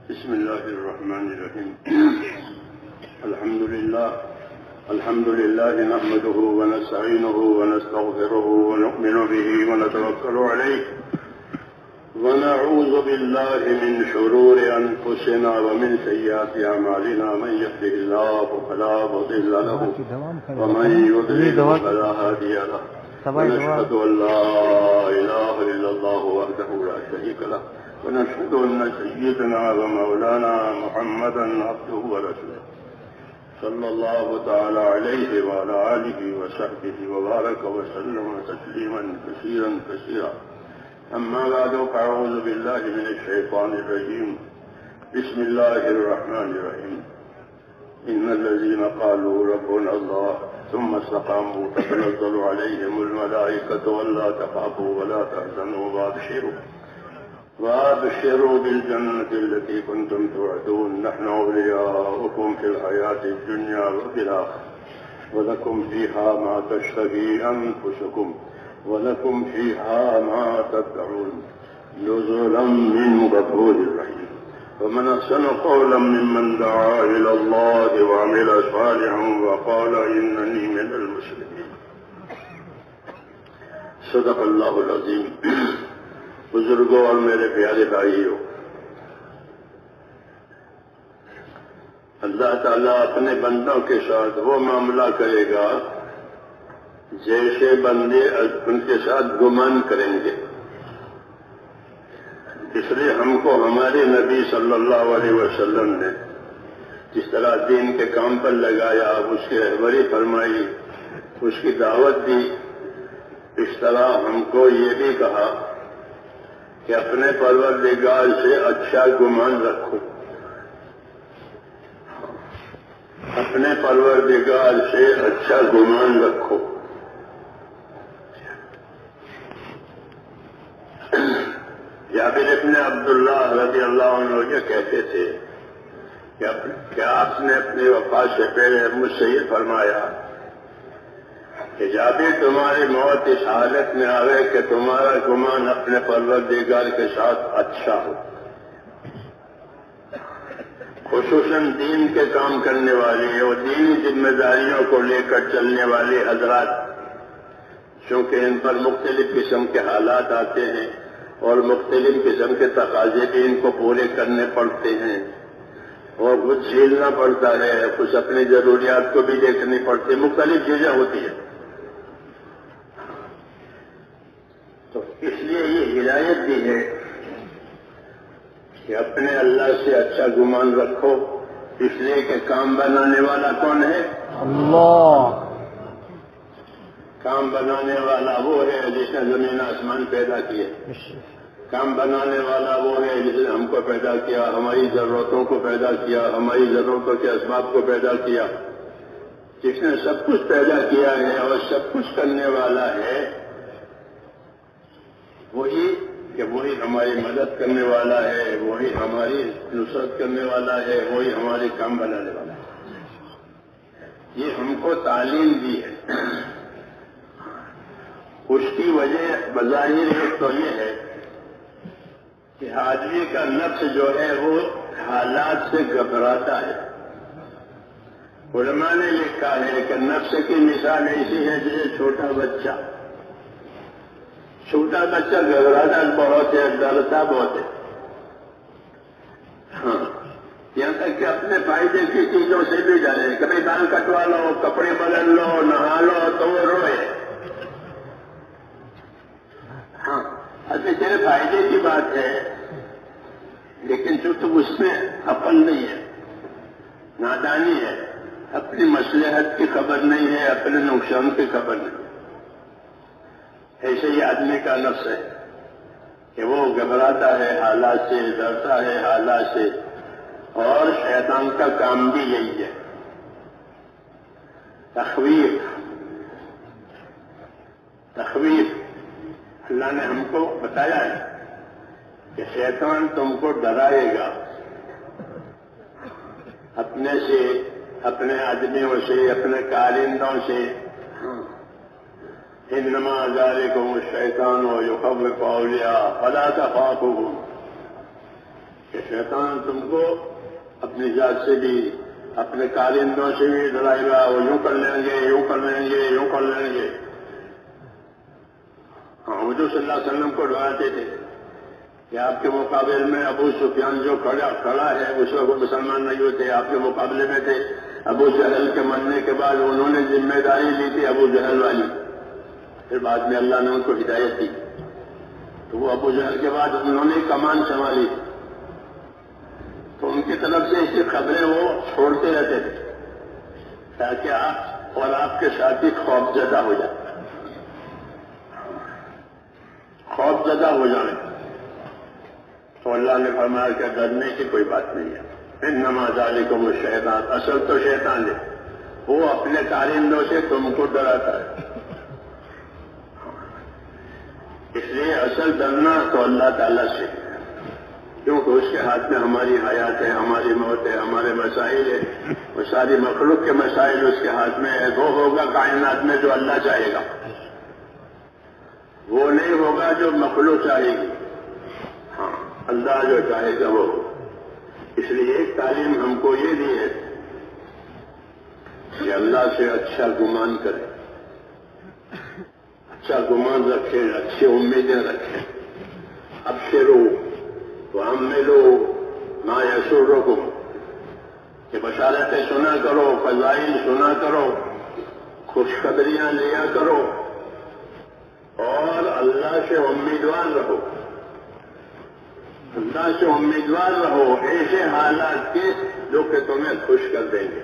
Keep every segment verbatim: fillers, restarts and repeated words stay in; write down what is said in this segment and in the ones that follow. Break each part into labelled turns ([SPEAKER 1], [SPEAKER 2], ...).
[SPEAKER 1] بسم الله الرحمن الرحيم. الحمد لله الحمد لله نحمده ونستعينه ونستغفره ونؤمن به ونتوكل عليه ونعوذ بالله من شرور أنفسنا ومن سيئات أعمالنا. من يهده الله فلا مضل له ومن يضلل فلا هادي له. ونشهد أن لا إله إلا الله وحده لا شريك له ونشهد أن سيدنا ومولانا محمدا عبده ورسوله صلى الله تعالى عليه وعلى آله وصحبه وبارك وسلم تسليما كثيرا كثيرا. أما بعد فأعوذ بالله من الشيطان الرجيم. بسم الله الرحمن الرحيم. إن الذين قالوا ربنا الله ثم استقاموا تتنزل عليهم الملائكة ولا تخافوا ولا تحزنوا وابشروا وابشروا بالجنة التي كنتم توعدون. نحن أولياؤكم في الحياة الدنيا وفي الآخرة ولكم فيها ما تشتهي أنفسكم ولكم فيها ما تدعون نزلا من غفور رحيم. ومن أحسن قولا ممن دعا إلى الله وعمل صالحا وقال إنني من المسلمين. صدق اللہ العظیم. بزرگوں اور میرے پیارے بھائیوں، اللہ تعالیٰ اپنے بندوں کے ساتھ وہ معاملہ کرے گا جیسے بندے ان کے ساتھ گمان کریں گے. اس لیے ہم کو ہمارے نبی صلی اللہ علیہ وسلم نے جس طرح دین کے کام پر لگایا، اس کی رہبری فرمائی، اس کی دعوت دی، اس طرح ہم کو یہ بھی کہا کہ اپنے پروردگار سے اچھا گمان رکھو، اپنے پروردگار سے اچھا گمان رکھو. جابر ابن عبداللہ رضی اللہ عنہ یہ کہتے تھے کہ آپ نے اپنی وفات سے پہلے مجھ سے یہ فرمایا کہ جابر تمہاری موت اس حالت میں آئے کہ تمہارا گمان اپنے پروردگار کے ساتھ اچھا ہو. خصوصاً دین کے کام کرنے والے اور دینی ذمہ داریوں کو لے کر چلنے والے حضرات، چونکہ ان پر مختلف قسم کے حالات آتے ہیں اور مختلف قسم کے تقاضے بھی ان کو پورے کرنے پڑتے ہیں اور کچھ جھیلنا پڑتا ہے، کچھ اپنی ضروریات کو بھی دیکھنی پڑتی ہے، مختلف چیزیں ہوتی ہیں. تو اس لیے یہ ہدایت دی ہے کہ اپنے اللہ سے اچھا گمان رکھو، اس لیے کہ کام بنانے والا کون ہے؟ اللہ. کام بنانے والا وہ ہے جس نے زمین آسمان پیدا کیے. کام بنانے والا وہ ہے جس نے ہم کو پیدا کیا، ہماری ضرورتوں کو پیدا کیا، ہماری ضرورتوں کے اسباب کو پیدا کیا. جس نے سب کچھ پیدا کیا ہے اور سب کچھ کرنے والا ہے وہی کہ وہی ہماری مدد کرنے والا ہے، وہی ہماری نصرت کرنے والا ہے، وہی ہماری کام بنانے والا ہے. یہ ہم کو تعلیم دی ہے. اس کی وجہ بظاہر ایک تو یہ ہے کہ آدمی کا نفس جو ہے وہ حالات سے گھبراتا ہے. علماء نے لکھا ہے کہ نفس کی مثال ایسی ہے جیسے چھوٹا بچہ چھوٹا بچہ گھبراتا بہت ہے، ڈرتا بہت ہے. ہاں، یہاں تک کہ اپنے فائدے کی چیزوں سے بھی ڈرے. کبھی بال کٹوا لو، کپڑے بدل لو، نہا لو تو وہ روئے. ہاں، ابھی تیرے فائدے کی بات ہے لیکن جو تم اس میں عقل نہیں ہے، نادانی ہے، اپنی مصلحت کی خبر نہیں ہے، اپنے نقصان کی خبر نہیں. ایسے ہی آدمی کا نفس ہے کہ وہ گھبراتا ہے حالات سے، ڈرتا ہے حالات سے. اور شیطان کا کام بھی یہی ہے، تخویف. تخویف اللہ نے ہم کو بتایا ہے کہ شیطان تم کو ڈرائے گا اپنے سے، اپنے آدمیوں سے، اپنے کارندوں سے. انما ذالکم الشیطان یخوف اولیاء فلا تخافوهم. کہ شیطان تم کو اپنی ذات سے بھی اپنے کارندوں سے بھی ڈرائے گا، وہ یوں کر لیں گے، یوں کر لیں گے، یوں کر لیں گے۔ ہاں حضور صلی اللہ علیہ وسلم کو ڈراتے تھے کہ آپ کے مقابلے میں ابو سفیان جو کھڑا کھڑا ہے اس وقت مسلمان نہیں ہوتے، آپ کے مقابلے میں تھے ابو جہل کے مرنے کے بعد انہوں نے ذمہ داری لی تھی ابو جہل والی، پھر بعد میں اللہ نے ان کو ہدایت دی تو وہ ابو جہل کے بعد انہوں نے کمان سنبھالی، تو ان کی طرف سے ایسی خبریں وہ چھوڑتے رہتے تھے تاکہ آپ اور آپ کے ساتھی خوف زدہ ہو جائیں، خوف زدہ ہو جائیں۔ تو اللہ نے فرمایا کہ ڈرنے کی کوئی بات نہیں ہے، انما ذالکم الشیطان، اصل تو شیطان ہے، وہ اپنے کارندوں سے تم کو ڈراتا ہے۔ اس لیے اصل ڈرنا تو اللہ تعالیٰ سے ہے، کیونکہ اس کے ہاتھ میں ہماری حیات ہے، ہماری موت ہے، ہمارے مسائل ہے، وہ ساری مخلوق کے مسائل اس کے ہاتھ میں ہے۔ وہ ہوگا کائنات میں جو اللہ چاہے گا، وہ نہیں ہوگا جو مخلوق چاہے گی، ہاں اللہ جو چاہے گا وہ ہوگا۔ اس لیے ایک تعلیم ہم کو یہ دی ہے کہ اللہ سے اچھا گمان کریں، اچھا گمان رکھیں، اچھی امیدیں رکھیں۔ ابشروا واملوا ما یسرکم، کہ بشارتیں سنا کرو، فضائل سنا کرو، خوشخبریاں لیا کرو، اور اللہ سے امیدوار رہو، اللہ سے امیدوار رہو ایسے حالات کے جو کہ تمہیں خوش کر دیں گے۔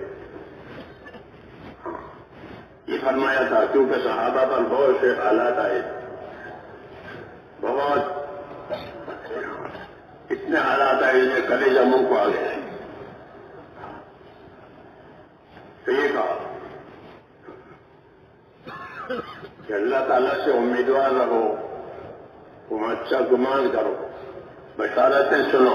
[SPEAKER 1] یہ فرمایا تھا کیونکہ صحابہ پر بہت سے حالات آئے، بہت اتنے حالات آئے جنہیں کلیجہ منہ کو آ گئے، تو یہ کہا کہ اللہ تعالیٰ سے امیدوار رہو، تم اچھا گمان کرو، بشارتیں سنو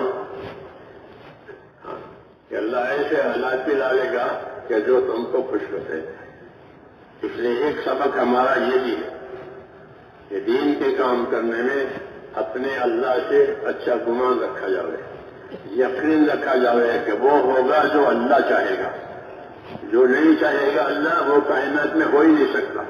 [SPEAKER 1] کہ اللہ ایسے حالات بھی ڈالے گا کہ جو تم کو خوش کرتے ہیں۔ اس لیے ایک سبق ہمارا یہ بھی ہے کہ دین کے کام کرنے میں اپنے اللہ سے اچھا گمان رکھا جائے، یقین رکھا جائے کہ وہ ہوگا جو اللہ چاہے گا، جو نہیں چاہے گا اللہ وہ کائنات میں ہو ہی نہیں سکتا،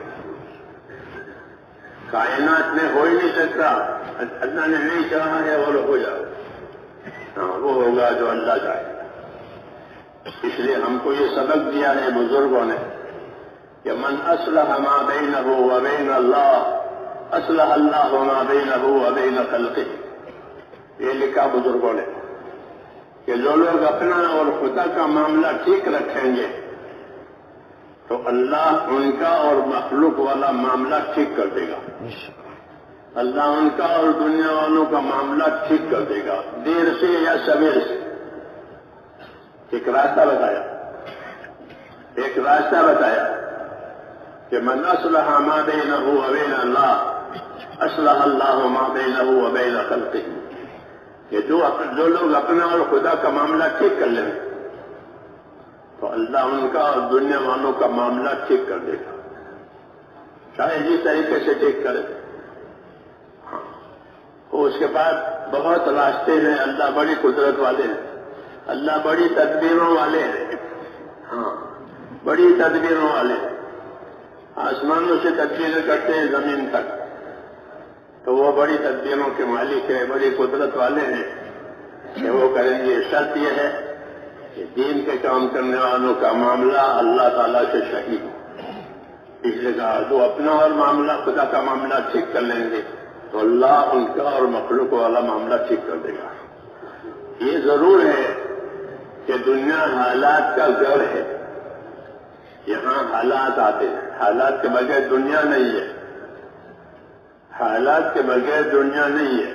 [SPEAKER 1] کائنات میں ہو ہی نہیں سکتا، اللہ نے نہیں چاہا ہے اور ہو جائے، ہاں وہ ہوگا جو اللہ چاہے گا۔ اس لیے ہم کو یہ سبق دیا ہے بزرگوں نے کہ من اصلح ما بینہ وبین اللہ اصلح اللہ ما بینہ وبین خلقہ، یہ لکھا بزرگوں نے کہ جو لوگ اپنا اور خدا کا معاملہ ٹھیک رکھیں گے تو اللہ ان کا اور مخلوق والا معاملہ ٹھیک کر دے گا، اللہ ان کا اور دنیا والوں کا معاملہ ٹھیک کر دے گا، دیر سے یا سویر سے۔ ایک راستہ بتایا، ایک راستہ بتایا کہ من اصلح ما بینہ وبین اللہ اصلح اللہ ما بینہ وبین خلقہ، کہ جو جو لوگ اپنا اور خدا کا معاملہ ٹھیک کر لیں تو اللہ ان کا اور دنیا والوں کا معاملہ ٹھیک کر دے گا، چاہے جس طریقے سے ٹھیک کرے۔ ہاں اس کے بعد بہت راستے ہیں، اللہ بڑی قدرت والے ہیں، اللہ بڑی تدبیروں والے ہیں، ہاں بڑی تدبیروں والے ہیں، آسمانوں سے تدبیریں کرتے ہیں زمین تک، تو وہ بڑی تدبیروں کے مالک ہیں، بڑی قدرت والے ہیں کہ وہ کریں گے۔ شرط یہ ہے کہ دین کے کام کرنے والوں کا معاملہ اللہ تعالیٰ سے صحیح ہو۔ اس لیے کہا جو اپنا اور معاملہ خدا کا معاملہ ٹھیک کر لیں گے تو اللہ ان کا اور مخلوق والا معاملہ ٹھیک کر دے گا۔ یہ ضرور ہے کہ دنیا حالات کا گھر ہے، یہاں حالات آتے ہیں، حالات کے بغیر دنیا نہیں ہے، حالات کے بغیر دنیا نہیں ہے۔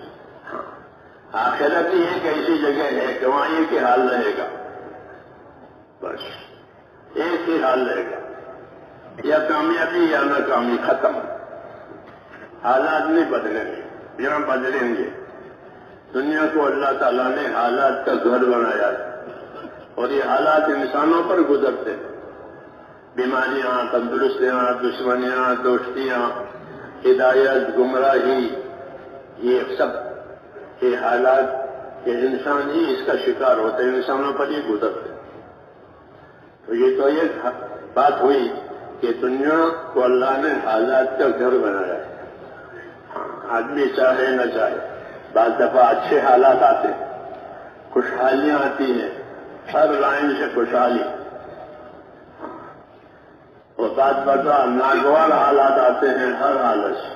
[SPEAKER 1] آخرت ہی ایک ایسی جگہ ہے کہ وہاں ایک ہی حال رہے گا، بس ایک ہی حال رہے گا، یا کامیابی یا ناکامی، ختم، حالات نہیں بدلیں گے، یہاں بدلیں گے۔ دنیا کو اللہ تعالیٰ نے حالات کا گھر بنایا ہے اور یہ حالات انسانوں پر گزرتے ہیں، بیماریاں، تندرستیاں، دشمنیاں، دوستیاں، ہدایت، گمراہی، یہ سب یہ حالات کہ انسان ہی اس کا شکار ہوتا ہے، انسانوں پر ہی گزرتے. تو یہ تو یہ بات ہوئی کہ دنیا کو اللہ نے حالات کا گھر بنایا ہے. ہاں، آدمی چاہے نہ چاہے، بعض دفعہ اچھے حالات آتے ہیں، خوشحالیاں آتی ہیں، ہر لائن سے خوشحالی، اور بعض دفعہ ناگوار حالات آتے ہیں ہر حالت سے.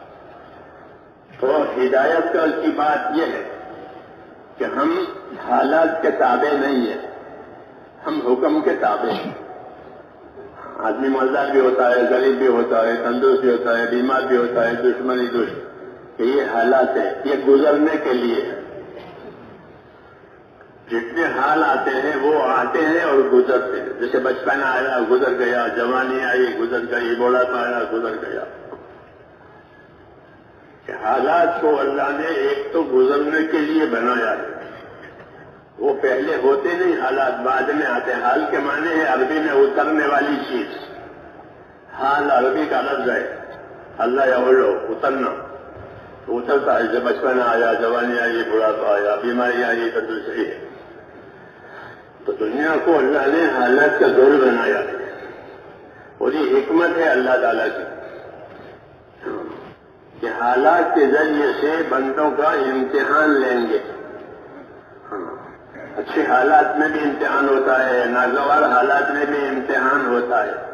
[SPEAKER 1] تو ہدایت کا کی بات یہ ہے کہ ہم حالات کے تابع نہیں ہیں، ہم حکم کے تابع ہیں. آدمی مالدار بھی ہوتا ہے، غریب بھی ہوتا ہے، تندرست بھی ہوتا ہے، بیمار بھی ہوتا ہے، دشمنی دشمن، کہ یہ حالات ہیں، یہ گزرنے کے لیے ہے. جتنے حال آتے ہیں وہ آتے ہیں اور گزرتے ہیں. جیسے بچپن آیا گزر گیا، جوانی آئی گزر گئی، بوڑھاپا آیا گزر گیا. کہ حالات کو اللہ نے ایک تو گزرنے کے لیے بنایا ہے، وہ پہلے ہوتے نہیں، حالات بعد میں آتے. حال کے معنی ہے عربی میں اترنے والی چیز. حال عربی کا لفظ ہے، اللہ یا اترنا، تو اترتا ہے. جب بچپن آیا، جوانی آئی، بڑھاپا آیا، بیماری آئی، تو دوسری ہے. تو دنیا کو اللہ نے حالات کا دور بنایا ہے، اور یہ حکمت ہے اللہ تعالیٰ کی کہ حالات کے ذریعے سے بندوں کا امتحان لیں گے. اچھے حالات میں بھی امتحان ہوتا ہے، ناگوار حالات میں بھی امتحان ہوتا ہے.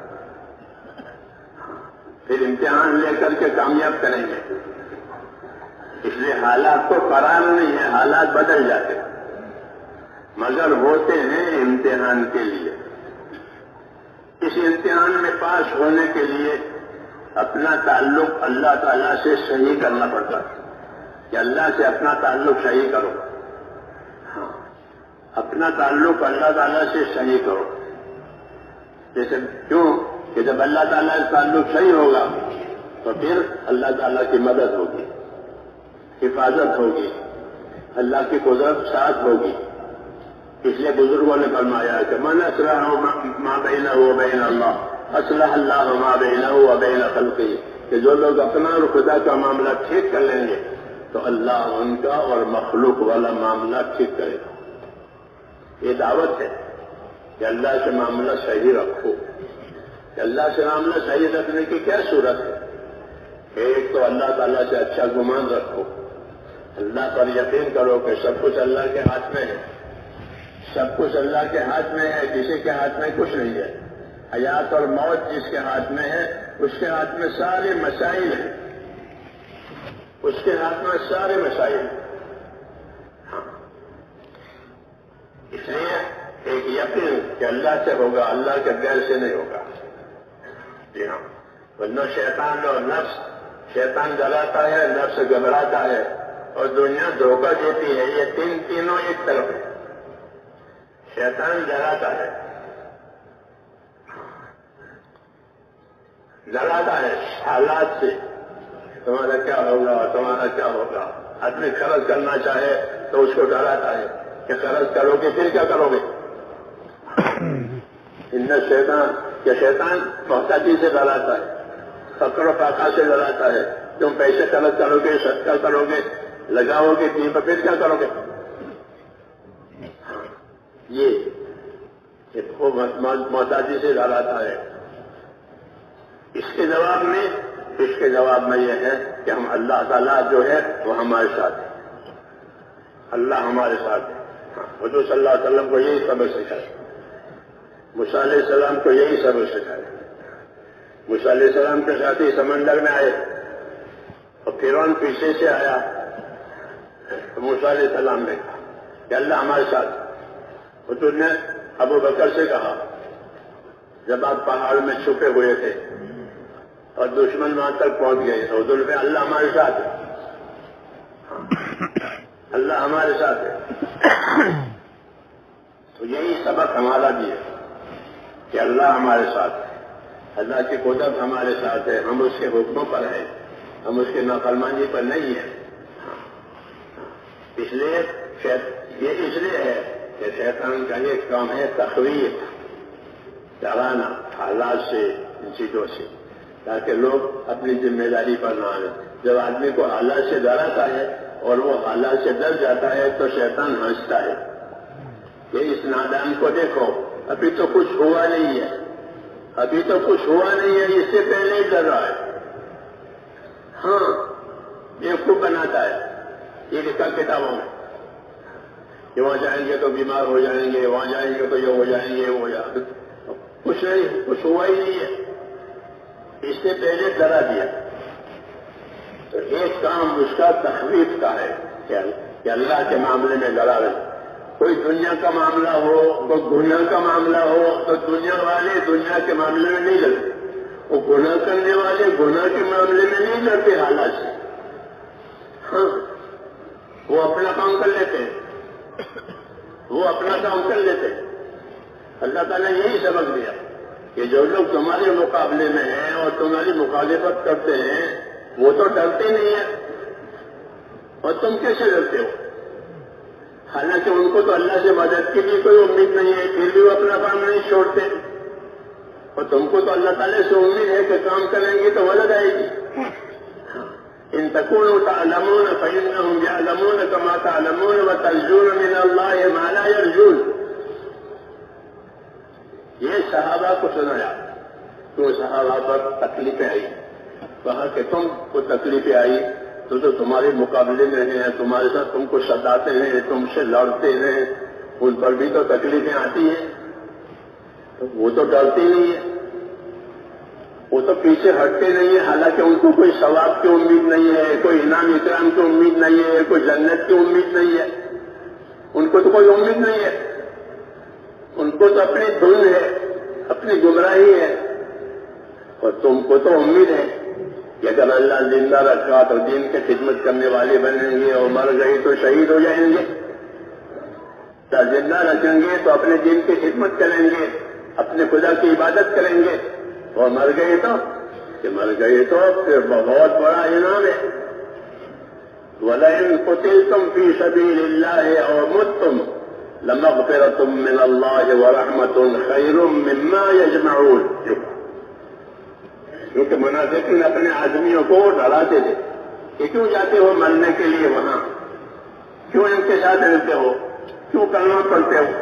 [SPEAKER 1] پھر امتحان لے کر کے کامیاب کریں گے. اس لیے حالات کو قرار نہیں ہے، حالات بدل جاتے ہیں، مگر ہوتے ہیں امتحان کے لیے. اس امتحان میں پاس ہونے کے لیے اپنا تعلق اللہ تعالیٰ سے صحیح کرنا پڑتا ہے کہ اللہ سے اپنا تعلق صحیح کرو. ہاں، اپنا تعلق اللہ تعالیٰ سے صحیح کرو. جیسے کیوں کہ جب اللہ تعالیٰ سے تعلق صحیح ہوگا تو پھر اللہ تعالیٰ کی مدد ہوگی، حفاظت ہوگی، اللہ کی قدرت ساتھ ہوگی. اس لیے بزرگوں نے فرمایا کہ من اصلح ما بینہ و بین اللہ اصلح اللہ ما بینہ و بین خلقہ، کہ جو لوگ اپنا اور خدا کا معاملہ ٹھیک کر لیں گے تو اللہ ان کا اور مخلوق والا معاملہ ٹھیک کرے گا. یہ دعوت ہے کہ اللہ سے معاملہ صحیح رکھو. کہ اللہ سے معاملہ صحیح رکھنے کی کیا صورت ہے؟ ایک تو اللہ تعالیٰ سے اچھا گمان رکھو، اللہ پر یقین کرو کہ سب کچھ اللہ کے ہاتھ میں ہے. سب کچھ اللہ کے ہاتھ میں ہے، کسی کے ہاتھ میں کچھ نہیں ہے. حیات اور موت جس کے ہاتھ میں ہے اس کے ہاتھ میں سارے مسائل ہیں، اس کے ہاتھ میں سارے مسائل ہیں. ہاں، اس لیے ایک یقین کہ اللہ سے ہوگا، اللہ کے غیر سے نہیں ہوگا. جی ہاں، ورنہ شیطان اور نفس، شیطان ڈراتا ہے، نفس گھبراتا ہے، اور دنیا دھوکہ دیتی ہے. یہ تین تینوں ایک طرف ہے. شیطان ڈراتا ہے، ڈراتا ہے حالات سے، تمہارا کیا ہوگا، تمہارا کیا ہوگا. آدمی خرچ کرنا چاہے تو اس کو ڈراتا ہے کہ خرچ کرو گے پھر کیا کرو گے. ان شیطان کہ شیطان محتاجی سے ڈراتا ہے، فقر و فاقہ سے ڈراتا ہے. تم پیسے خرچ کرو گے، صدقہ کرو گے، لگاؤ گے کہیں پر پھر کیا کرو گے. یہ محتاجی سے ڈراتا ہے. اس کے جواب میں اس کے جواب میں یہ ہے کہ ہم اللہ تعالیٰ جو ہے وہ ہمارے ساتھ ہے، اللہ ہمارے ساتھ ہے. حضور صلی اللہ علیہ وسلم کو یہی سبق سکھائے، موسیٰ علیہ السلام کو یہی سبق سکھائے. موسیٰ علیہ السلام کے ساتھی سمندر میں آئے اور فرعون پیچھے سے آیا تو موسیٰ علیہ السلام نے کہا کہ اللہ ہمارے ساتھ. حضور نے ابو بکر سے کہا جب آپ پہاڑ میں چھپے ہوئے تھے اور دشمن وہاں تک پہنچ گئے تو حضور نے اللہ ہمارے ساتھ ہے، اللہ ہمارے ساتھ ہے. تو یہی سبق ہمارا بھی ہے کہ اللہ ہمارے ساتھ ہے، اللہ کی قدرت ہمارے ساتھ ہے. ہم اس کے حکموں پر ہیں، ہم اس کی نافرمانی پر نہیں ہیں. اس لیے یہ اس لیے ہے کہ شیطان کا ایک کام ہے تخویف، ڈرانا حالات سے، ان چیزوں سے. تاکہ لوگ اپنی ذمہ داری پر نہ آئیں. جب آدمی کو حالات سے ڈر آتا ہے اور وہ حالات سے ڈر جاتا ہے تو شیطان ہنستا ہے کہ اس نادان کو دیکھو، ابھی تو کچھ ہوا نہیں ہے، ابھی تو کچھ ہوا نہیں ہے، اس سے پہلے ہی ڈر رہا ہے. ہاں بیوقوف بناتا ہے. یہ لکھا کتابوں میں کہ وہاں جائیں گے تو بیمار ہو جائیں گے، وہاں جائیں گے تو یہ ہو جائیں گے، وہ ہو جائیں گے. کچھ نہیں، کچھ ہوا ہی نہیں ہے، اس سے پہلے ڈرا دیا. تو ایک کام اس کا تخویف کا ہے کہ اللہ کے معاملے میں ڈرا رہے. کوئی دنیا کا معاملہ ہو، کوئی گناہ کا معاملہ ہو تو دنیا والے دنیا کے معاملے میں نہیں ڈرتے. وہ گناہ کرنے والے گناہ کے معاملے میں نہیں ڈرتے حالات سے. ہاں وہ اپنا کام کر لیتے ہیں، وہ اپنا کام کر لیتے ہیں. اللہ تعالیٰ نے یہی سبق دیا کہ جو لوگ تمہارے مقابلے میں ہیں اور تمہاری مخالفت کرتے ہیں وہ تو ڈرتے نہیں ہیں، اور تم کیسے ڈرتے ہو؟ حالانکہ ان کو تو اللہ سے مدد کی بھی کوئی امید نہیں ہے، پھر بھی وہ اپنا کام نہیں چھوڑتے. اور تم کو تو اللہ تعالیٰ سے امید ہے کہ کام کریں گے تو مدد آئے گی. ان تکونوا تعلمون فإنهم يعلمون كما تعلمون وترجون من الله ما لا يرجون. یہ صحابہ کو سنایا تو صحابہ پر تکلیفیں آئی. کہا کہ تم کو تکلیفیں آئی تو تو تمہارے مقابلے میں ہیں، تمہارے ساتھ تم کو ستاتے ہیں، تم سے لڑتے ہیں، ان پر بھی تو تکلیفیں آتی ہیں. تو وہ تو ڈرتے نہیں ہیں، وہ تو پیچھے ہٹتے نہیں ہیں. حالانکہ ان کو کوئی ثواب کی امید نہیں ہے، کوئی انعام اکرام کی امید نہیں ہے، کوئی جنت کی امید نہیں ہے. ان کو تو کوئی امید نہیں ہے. ان کو تو اپنی دھن ہے، اپنی گمراہی ہے. اور تم کو تو امید ہے کہ اگر اللہ زندہ رکھا تو دین کی خدمت کرنے والے بنیں گے، اور مر گئے تو شہید ہو جائیں گے. زندہ رکھیں گے تو اپنے دین کی خدمت کریں گے، اپنے خدا کی عبادت کریں گے. اور مر گئے تو کہ مر گئے تو پھر بہت بڑا انعام ہے. وَلَئِن قُتِلْتُمْ فِي سَبِيلِ اللَّهِ أَوْ مُتُّمْ لَمَغْفِرَةٌ مِّنَ اللَّهِ وَرَحْمَةٌ خَيْرٌ مِّمَّا يَجْمَعُونَ. کیونکہ منافقین اپنے آدمیوں کو ڈراتے تھے کہ کیوں جاتے ہو مرنے کے لیے وہاں، کیوں ان کے ساتھ رہتے ہو، کیوں کلمہ پڑھتے ہو،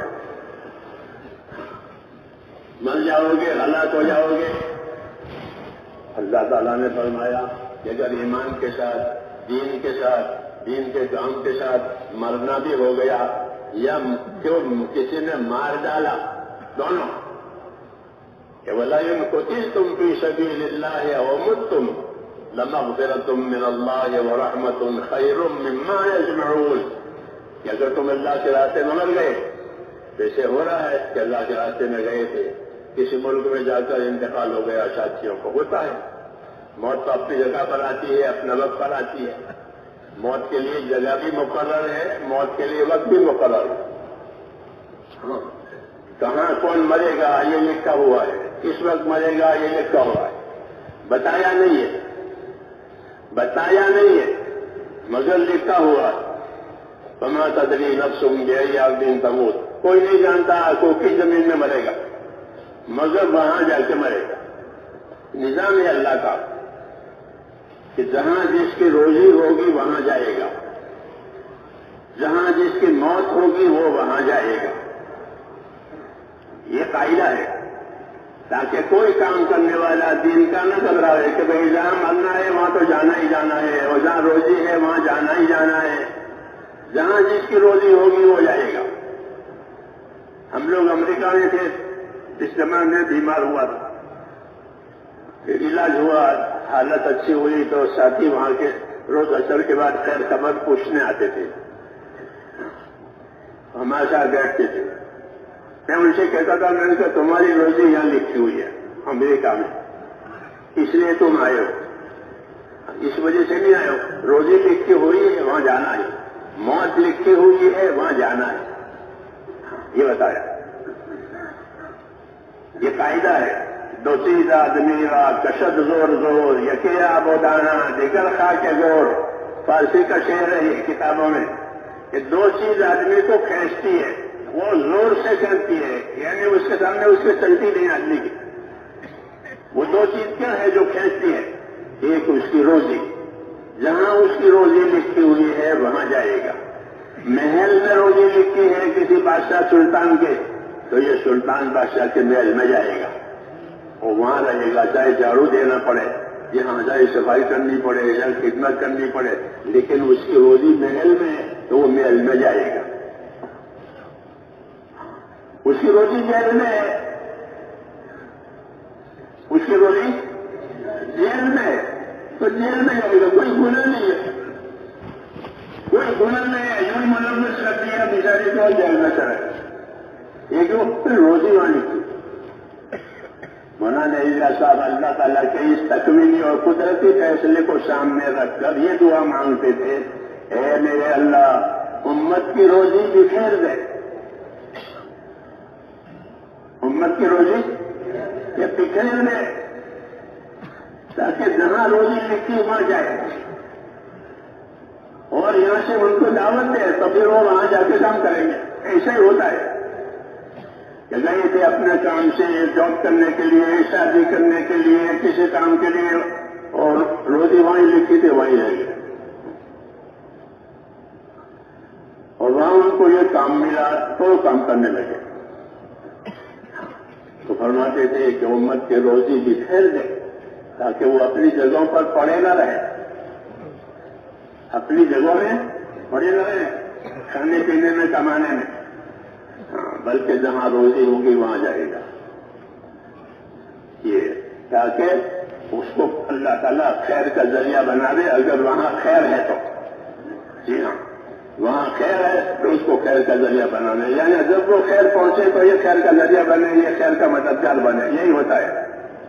[SPEAKER 1] مر جاؤ گے، ہلاک ہو جاؤ گے. اللہ تعالیٰ نے فرمایا کہ اگر ایمان کے ساتھ، دین کے ساتھ، دین کے کام کے ساتھ مرنا بھی ہو گیا یا کیوں کسی نے مار ڈالا، دونوں کہ وَلَئِن قُتِلْتُمْ فِي سَبِيلِ اللَّهِ أَوْ مُتُّمْ لَمَغْفِرَةٌ مِّنَ اللَّهِ وَرَحْمَةٌ خَيْرٌ مِّمَّا يَجْمَعُونَ. کہ اگر تم اللہ کے راستے میں مر گئے، جیسے ہو رہا ہے کہ اللہ کے راستے میں گئے تھے، کسی ملک میں جا کر انتقال ہو گیا، ساتھیوں کو ہوتا ہے. موت تو اپنی جگہ پر آتی ہے، اپنا وقت پر آتی ہے. موت کے لیے جگہ بھی مقرر ہے، موت کے لیے وقت بھی مقرر ہے. ہاں کہاں کون مرے گا یہ لکھا ہوا ہے، کس وقت مرے گا یہ لکھا ہوا ہے. بتایا نہیں ہے، بتایا نہیں ہے مگر لکھا ہوا ہے. فما تدری نفس بأي أرض تموت. کوئی نہیں جانتا کو کس زمین میں مرے گا، مگر وہاں جا کے مرے گا. نظام ہے اللہ کا کہ جہاں جس کی روزی ہوگی وہاں جائے گا، جہاں جس کی موت ہوگی وہ وہاں جائے گا. یہ قاعدہ ہے تاکہ کوئی کام کرنے والا دین کا نہ گھبراہے کہ بھائی جہاں مرنا ہے وہاں تو جانا ہی جانا ہے، اور جہاں روزی ہے وہاں جانا ہی جانا ہے. جہاں جس کی روزی ہوگی وہ جائے گا. ہم لوگ امریکہ میں تھے، اس زمانے میں بیمار ہوا تھا، پھر علاج ہوا، حالت اچھی ہوئی تو ساتھی وہاں کے روز اثر کے بعد خیر خبر پوچھنے آتے تھے، ہمارے ساتھ بیٹھتے تھے. میں ان سے کہتا تھا، میں نے کہا تمہاری روزی یہاں لکھی ہوئی ہے امریکہ میں، اس لیے تم آئے ہو، اس وجہ سے نہیں آئے ہو. روزی لکھی ہوئی ہے وہاں جانا ہے، موت لکھی ہوئی ہے وہاں جانا ہے. یہ بتایا، یہ قاعدہ ہے. دو چیز آدمی را کشد زور زور، یکی آب و دانا دیگر خاک زور. فارسی کا شعر ہے یہ کتابوں میں کہ دو چیز آدمی کو کھینچتی ہے، وہ زور سے کرتی ہے، یعنی اس کے سامنے اس کے چلتی نہیں آدمی کی. وہ دو چیز کیا ہے جو کھینچتی ہے؟ ایک اس کی روزی، جہاں اس کی روزی لکھی ہوئی ہے وہاں جائے گا۔ محل میں روزی لکھی ہے کسی بادشاہ سلطان کے، تو یہ سلطان بادشاہ کے محل میں جائے گا، اور وہاں رہے گا، چاہے جھاڑو دینا پڑے، یہاں چاہے صفائی کرنی پڑے یا خدمت کرنی پڑے، لیکن اس کی روزی محل میں ہے تو وہ محل میں جائے گا۔ اس کی روزی جیل میں ہے، اس کی روزی جیل میں ہے تو جیل میں جائے گا، کوئی گناہ نہیں ہے، کوئی گناہ نہیں ہے، یوں ملوث کر دیا بیچاری کو جیل میں چلے، یہ جو پھر روزی والی تھی۔ مولانا عزیز صاحب اللہ تعالیٰ کے اس تکمیلی اور قدرتی فیصلے کو سامنے رکھ کر یہ دعا مانگتے تھے، اے میرے اللہ امت کی روزی بکھیر دے، امت کی روزی یہ بکھیر دے، تاکہ جہاں روزی لکھی وہاں جائے، اور یہاں سے ان کو دعوت دے تو پھر وہ وہاں جا کے کام کریں گے۔ ایسا ہی ہوتا ہے کہ گئے تھے اپنے کام سے جاب کرنے کے لیے، شادی کرنے کے لیے، کسی کام کے لیے، اور روزی وہیں لکھی تھی وہیں رہ گئے، اور وہاں ان کو یہ کام ملا تو کام کرنے لگے۔ تو فرماتے تھے کہ امت کے روزی بکھیر دے تاکہ وہ اپنی جگہوں پر پڑے نہ رہے، اپنی جگہوں میں پڑے نہ رہے کھانے پینے میں کمانے میں، ہاں بلکہ جہاں روزی ہوگی وہاں جائے گا، یہ تاکہ اس کو اللہ تعالیٰ خیر کا ذریعہ بنا دے۔ اگر وہاں خیر ہے تو، جی ہاں وہاں خیر ہے تو اس کو خیر کا ذریعہ بنا دے، یعنی جب وہ خیر پہنچے تو یہ خیر کا ذریعہ بنے، یہ خیر کا مددگار بنے، یہی ہوتا ہے،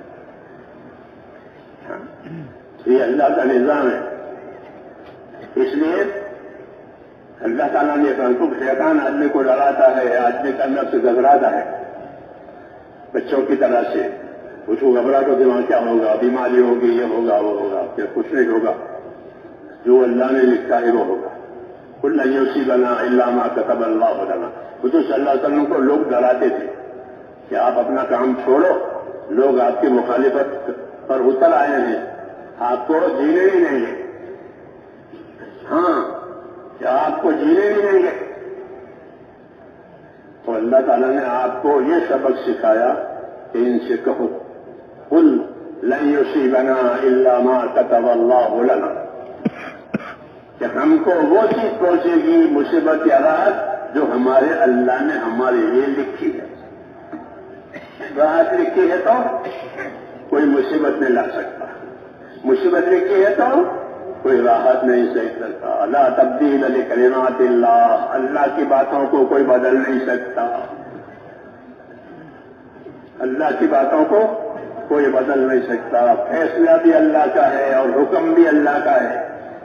[SPEAKER 1] یہ اللہ کا نظام ہے۔ اس لیے اللہ تعالیٰ نے شیطان آدمی کو ڈراتا ہے، آدمی کا نفس گھبراتا ہے بچوں کی طرح سے، اس کو گھبرا تو دماغ کیا ہوگا، بیماری ہوگی، یہ ہوگا وہ ہوگا، پھر کچھ نہیں ہوگا، جو اللہ نے لکھا ہے وہ ہوگا۔ کل یصیبنا الا ما كتب اللہ لنا، حضور صلی اللہ علیہ وسلم کو لوگ ڈراتے تھے کہ آپ اپنا کام چھوڑو، لوگ آپ کی مخالفت پر اتر آئے ہیں، آپ کو جینے ہی نہیں گے، ہاں کیا آپ کو جینے ہی نہیں گے۔ تو اللہ تعالیٰ نے آپ کو یہ سبق سکھایا کہ ان سے کہو قل لن یصیبنا الا ما كتب اللہ لنا، کہ ہم کو وہ چیز پہنچے گی مصیبت یا راحت جو ہمارے اللہ نے ہمارے لیے لکھی ہے۔ راحت لکھی ہے تو کوئی مصیبت نہیں لا سکتا، مصیبت لکھی ہے تو کوئی راحت نہیں سکتا۔ لا تبدیل لکلمات اللہ، اللہ کی باتوں کو کوئی بدل نہیں سکتا، اللہ کی باتوں کو کوئی بدل نہیں سکتا۔ فیصلہ بھی اللہ کا ہے اور حکم بھی اللہ کا ہے۔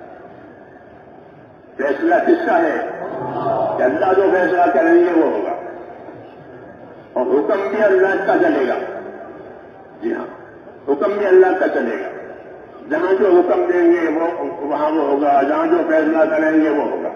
[SPEAKER 1] فیصلہ کس کا ہے؟ کہ اللہ جو فیصلہ کریں گے وہ ہوگا، اور حکم بھی اللہ کا چلے گا، جی ہاں حکم بھی اللہ کا چلے گا، جہاں جو حکم دیں گے وہ وہاں وہ ہوگا، جہاں جو فیصلہ کریں گے وہ ہوگا۔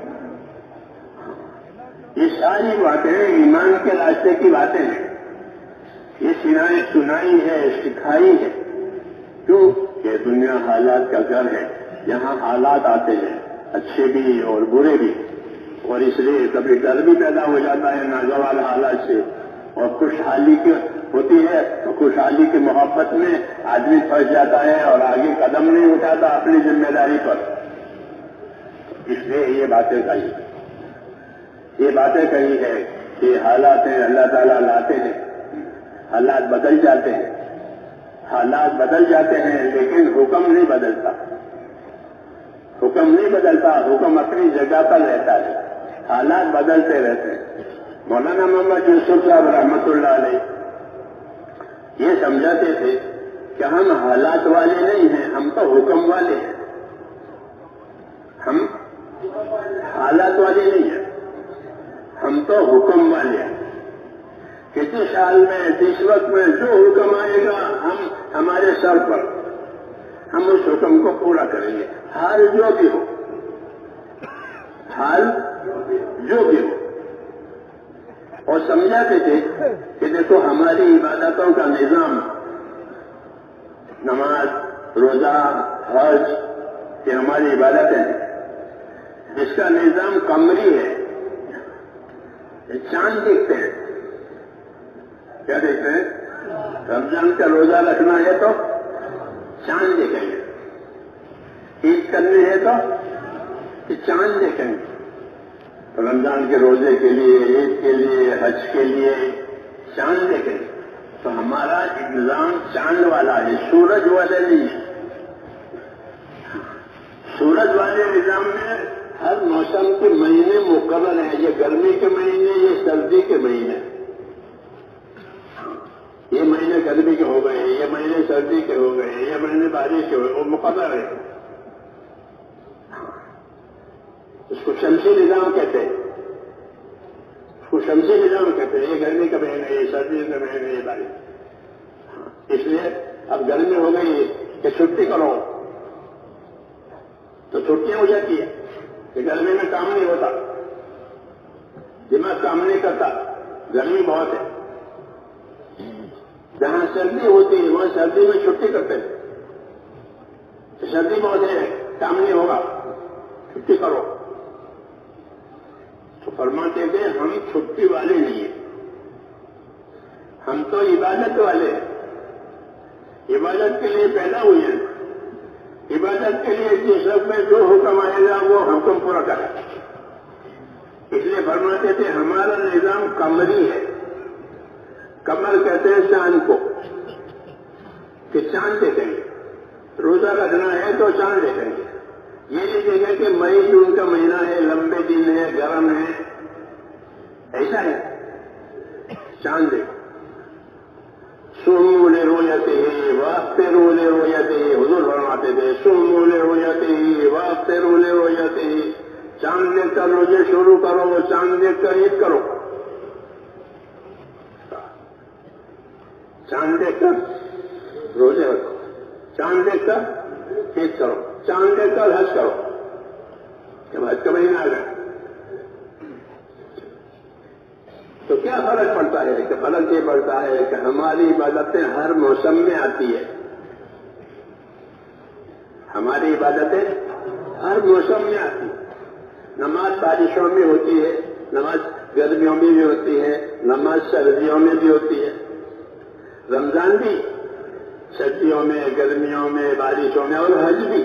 [SPEAKER 1] یہ ساری باتیں ایمان کے راستے کی باتیں ہیں، یہ سنائی سنائی ہے، سکھائی ہے، کیوں کہ دنیا حالات کا گھر ہے، یہاں حالات آتے ہیں اچھے بھی اور برے بھی، اور اس لیے کبھی ڈر بھی پیدا ہو جاتا ہے ناگوار حالات سے، اور خوشحالی کی ہوتی ہے تو خوشحالی کی محبت میں آدمی پھنس جاتا ہے اور آگے قدم نہیں اٹھاتا اپنی ذمہ داری پر۔ اس لیے یہ باتیں کہی یہ باتیں کہی ہے کہ حالات ہیں اللہ تعالیٰ لاتے ہیں، حالات بدل جاتے ہیں، حالات بدل جاتے ہیں لیکن حکم نہیں بدلتا، حکم نہیں بدلتا، حکم اپنی جگہ پر رہتا ہے، حالات بدلتے رہتے ہیں۔ مولانا محمد یوسف صاحب رحمۃ اللہ علیہ یہ سمجھاتے تھے کہ ہم حالات والے نہیں ہیں، ہم تو حکم والے ہیں، ہم حالات والے نہیں ہیں، ہم تو حکم والے ہیں۔ کسی سال میں جس وقت میں جو حکم آئے گا ہم ہمارے سر پر، ہم اس حکم کو پورا کریں گے، حال جو بھی ہو، حال جو بھی ہو۔ اور سمجھاتے تھے کہ دیکھو ہماری عبادتوں کا نظام نماز، روزہ، حج یہ ہماری عبادتیں ہیں. اس کا نظام قمری ہے. چاند دیکھتے ہیں. کیا دیکھتے ہیں؟ رمضان کا روزہ رکھنا ہے تو چاند دیکھیں گے. عید کرنی ہے تو چاند دیکھیں گے. رمضان کے روزے کے لیے، عید کے لیے، حج کے لیے چاند دیکھیں گے. تو ہمارا نظام چاند والا ہے، سورج والے نہیں ہے. سورج والے نظام میں ہر موسم کے مہینے مقرر ہیں. یہ گرمی کے مہینے، یہ سردی کے مہینے. یہ مہینے گرمی کے ہو گئے، یہ مہینے سردی کے ہو گئے، یہ مہینے بارش کے ہو گئے، وہ مقرر ہے. اس کو شمسی نظام کہتے ہیں. اس کو شمسی نظام کہتے ہیں. یہ گرمی کا مہینہ، یہ سردی کا مہینہ، یہ بارش. اس لیے اب گرمی ہو گئی کہ چھٹی کرو تو چھٹیاں ہو جاتی ہے. کہ گرمی میں کام نہیں ہوتا، دماغ کام نہیں کرتا، گرمی بہت ہے. جہاں سردی ہوتی ہے وہاں سردی میں چھٹی کرتے ہیں. سردی بہت ہے، کام نہیں ہوگا، چھٹی کرو. تو فرماتے تھے ہم چھٹی والے نہیں ہیں، ہم تو عبادت والے ہیں. عبادت کے لیے پیدا ہوئے ہیں. عبادت کے لیے جس وقت میں جو حکم آئے گا وہ حکم پورا کرے. اس لیے فرماتے تھے ہمارا نظام قمری ہے. قمر کہتے ہیں چاند کو، کہ چاند دیکھیں گے. روزہ رکھنا ہے تو چاند دیکھیں گے. یہ نہیں دیکھیں کہ مئی جون کا مہینہ ہے، لمبے دن ہے، گرم ہے. ایسا ہے. چاند دیکھو. سومو لے رویتے ہی واسطے رو لے رویتے ہی. حضور فرماتے تھے سومو لے رویتے ہی واسطے رو لے رویتے ہی. چاند دیکھ کر روزے شروع کرو، چاند دیکھ کر عید کرو. چاند دیکھ کر روزے رکھو، چاند دیکھ کر عید کرو، چاند دیکھ کر حج کرو. جب حج کا مہینہ آ گیا تو کیا فرق پڑتا ہے؟ کہ فرق یہ پڑتا ہے کہ ہماری عبادتیں ہر موسم میں آتی ہے. ہماری عبادتیں ہر موسم میں آتی ہیں. نماز بارشوں میں ہوتی ہے، نماز گرمیوں میں بھی ہوتی ہے، نماز سردیوں میں بھی ہوتی ہے. رمضان بھی سردیوں میں، گرمیوں میں، بارشوں میں. اور حج بھی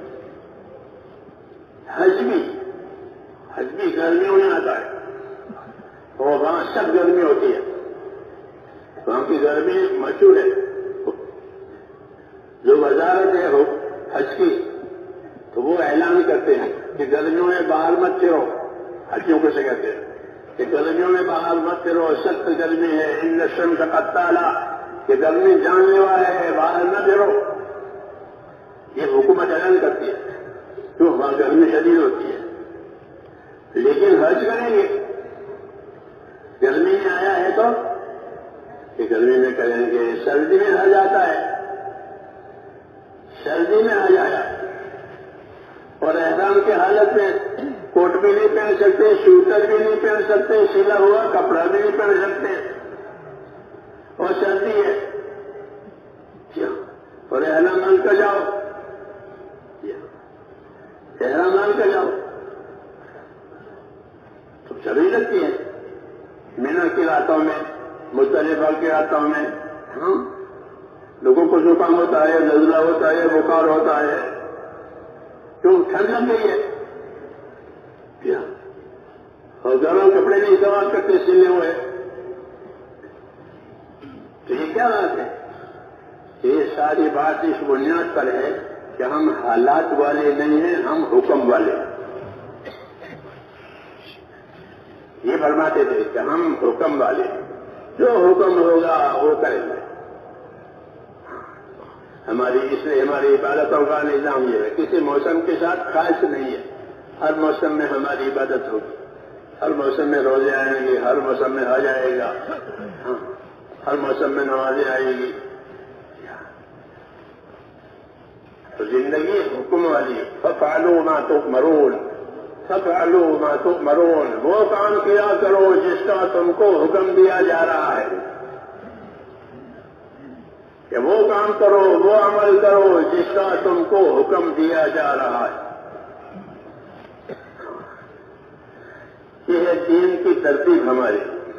[SPEAKER 1] حج بھی حج بھی گرمیوں میں آتا ہے. اور وہاں سب گرمی ہوتی ہے. وہاں کی گرمی مشہور ہے. جو وزارت ہے ہو حج کی تو وہ اعلان کرتے ہیں کہ گرمیوں میں باہر مت پھرو. حجیوں کو سے کہتے ہیں کہ گرمیوں میں باہر مت پھرو، سخت گرمی ہے. ان الشمس قتالا، کہ گرمی جان لیوا ہے، باہر نہ پھرو. یہ حکومت اعلان کرتی ہے کیوں؟ وہاں گرمی شدید ہوتی ہے. لیکن حج کریں گے. گرمی میں آیا ہے تو کہ گرمی میں کریں گے. سردی میں حج آتا ہے، سردی میں حج آیا. اور احرام کی حالت میں کوٹ بھی نہیں پہن سکتے، سویٹر بھی نہیں پہن سکتے، سلا ہوا کپڑا بھی نہیں پہن سکتے. اور سردی ہے اور احرام مان کر جاؤ، احرام مان کر جاؤ تو چلی لگتی ہے. مینا کی راتوں میں، مزدلفہ کی راتوں میں ہاں لوگوں کو زکام ہوتا ہے، نزلہ ہوتا ہے، بخار ہوتا ہے. کیوں؟ ٹھنڈ لگ گئی ہے. اور گرم کپڑے نہیں استعمال کرتے سلے ہوئے. تو یہ کیا بات ہے؟ یہ ساری بات اس بنیاد پر ہے کہ ہم حالات والے نہیں ہیں، ہم حکم والے ہیں. یہ فرماتے تھے کہ ہم حکم والے ہیں، جو حکم ہوگا وہ کریں گے. ہماری اس لیے ہماری عبادتوں کا نظام یہ ہے، کسی موسم کے ساتھ خاص نہیں ہے. ہر موسم میں ہماری عبادت ہوگی، ہر موسم میں روزے آئیں گے، ہر موسم میں حج آئے گا، ہاں ہر موسم میں نمازیں آئے گی. تو زندگی حکم والی. فَفْعَلُوا مَا تُؤْمَرُونَ فَفْعَلُوا مَا تُؤْمَرُونَ. وہ کام کیا کرو جس کا تم کو حکم دیا جا رہا ہے. کہ وہ کام کرو، وہ عمل کرو جس کا تم کو حکم دیا جا رہا ہے۔ یہ ہے دین کی ترتیب ہماری،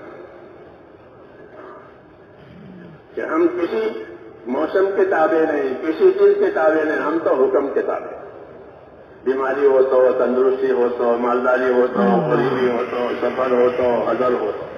[SPEAKER 1] کہ ہم کسی موسم کے تابع نہیں، کسی چیز کے تابع نہیں، ہم تو حکم کے تابع۔ بیماری ہو تو، تندرستی ہو تو، مالداری ہو تو، غریبی ہو تو، سفر ہو تو، حضر ہو تو،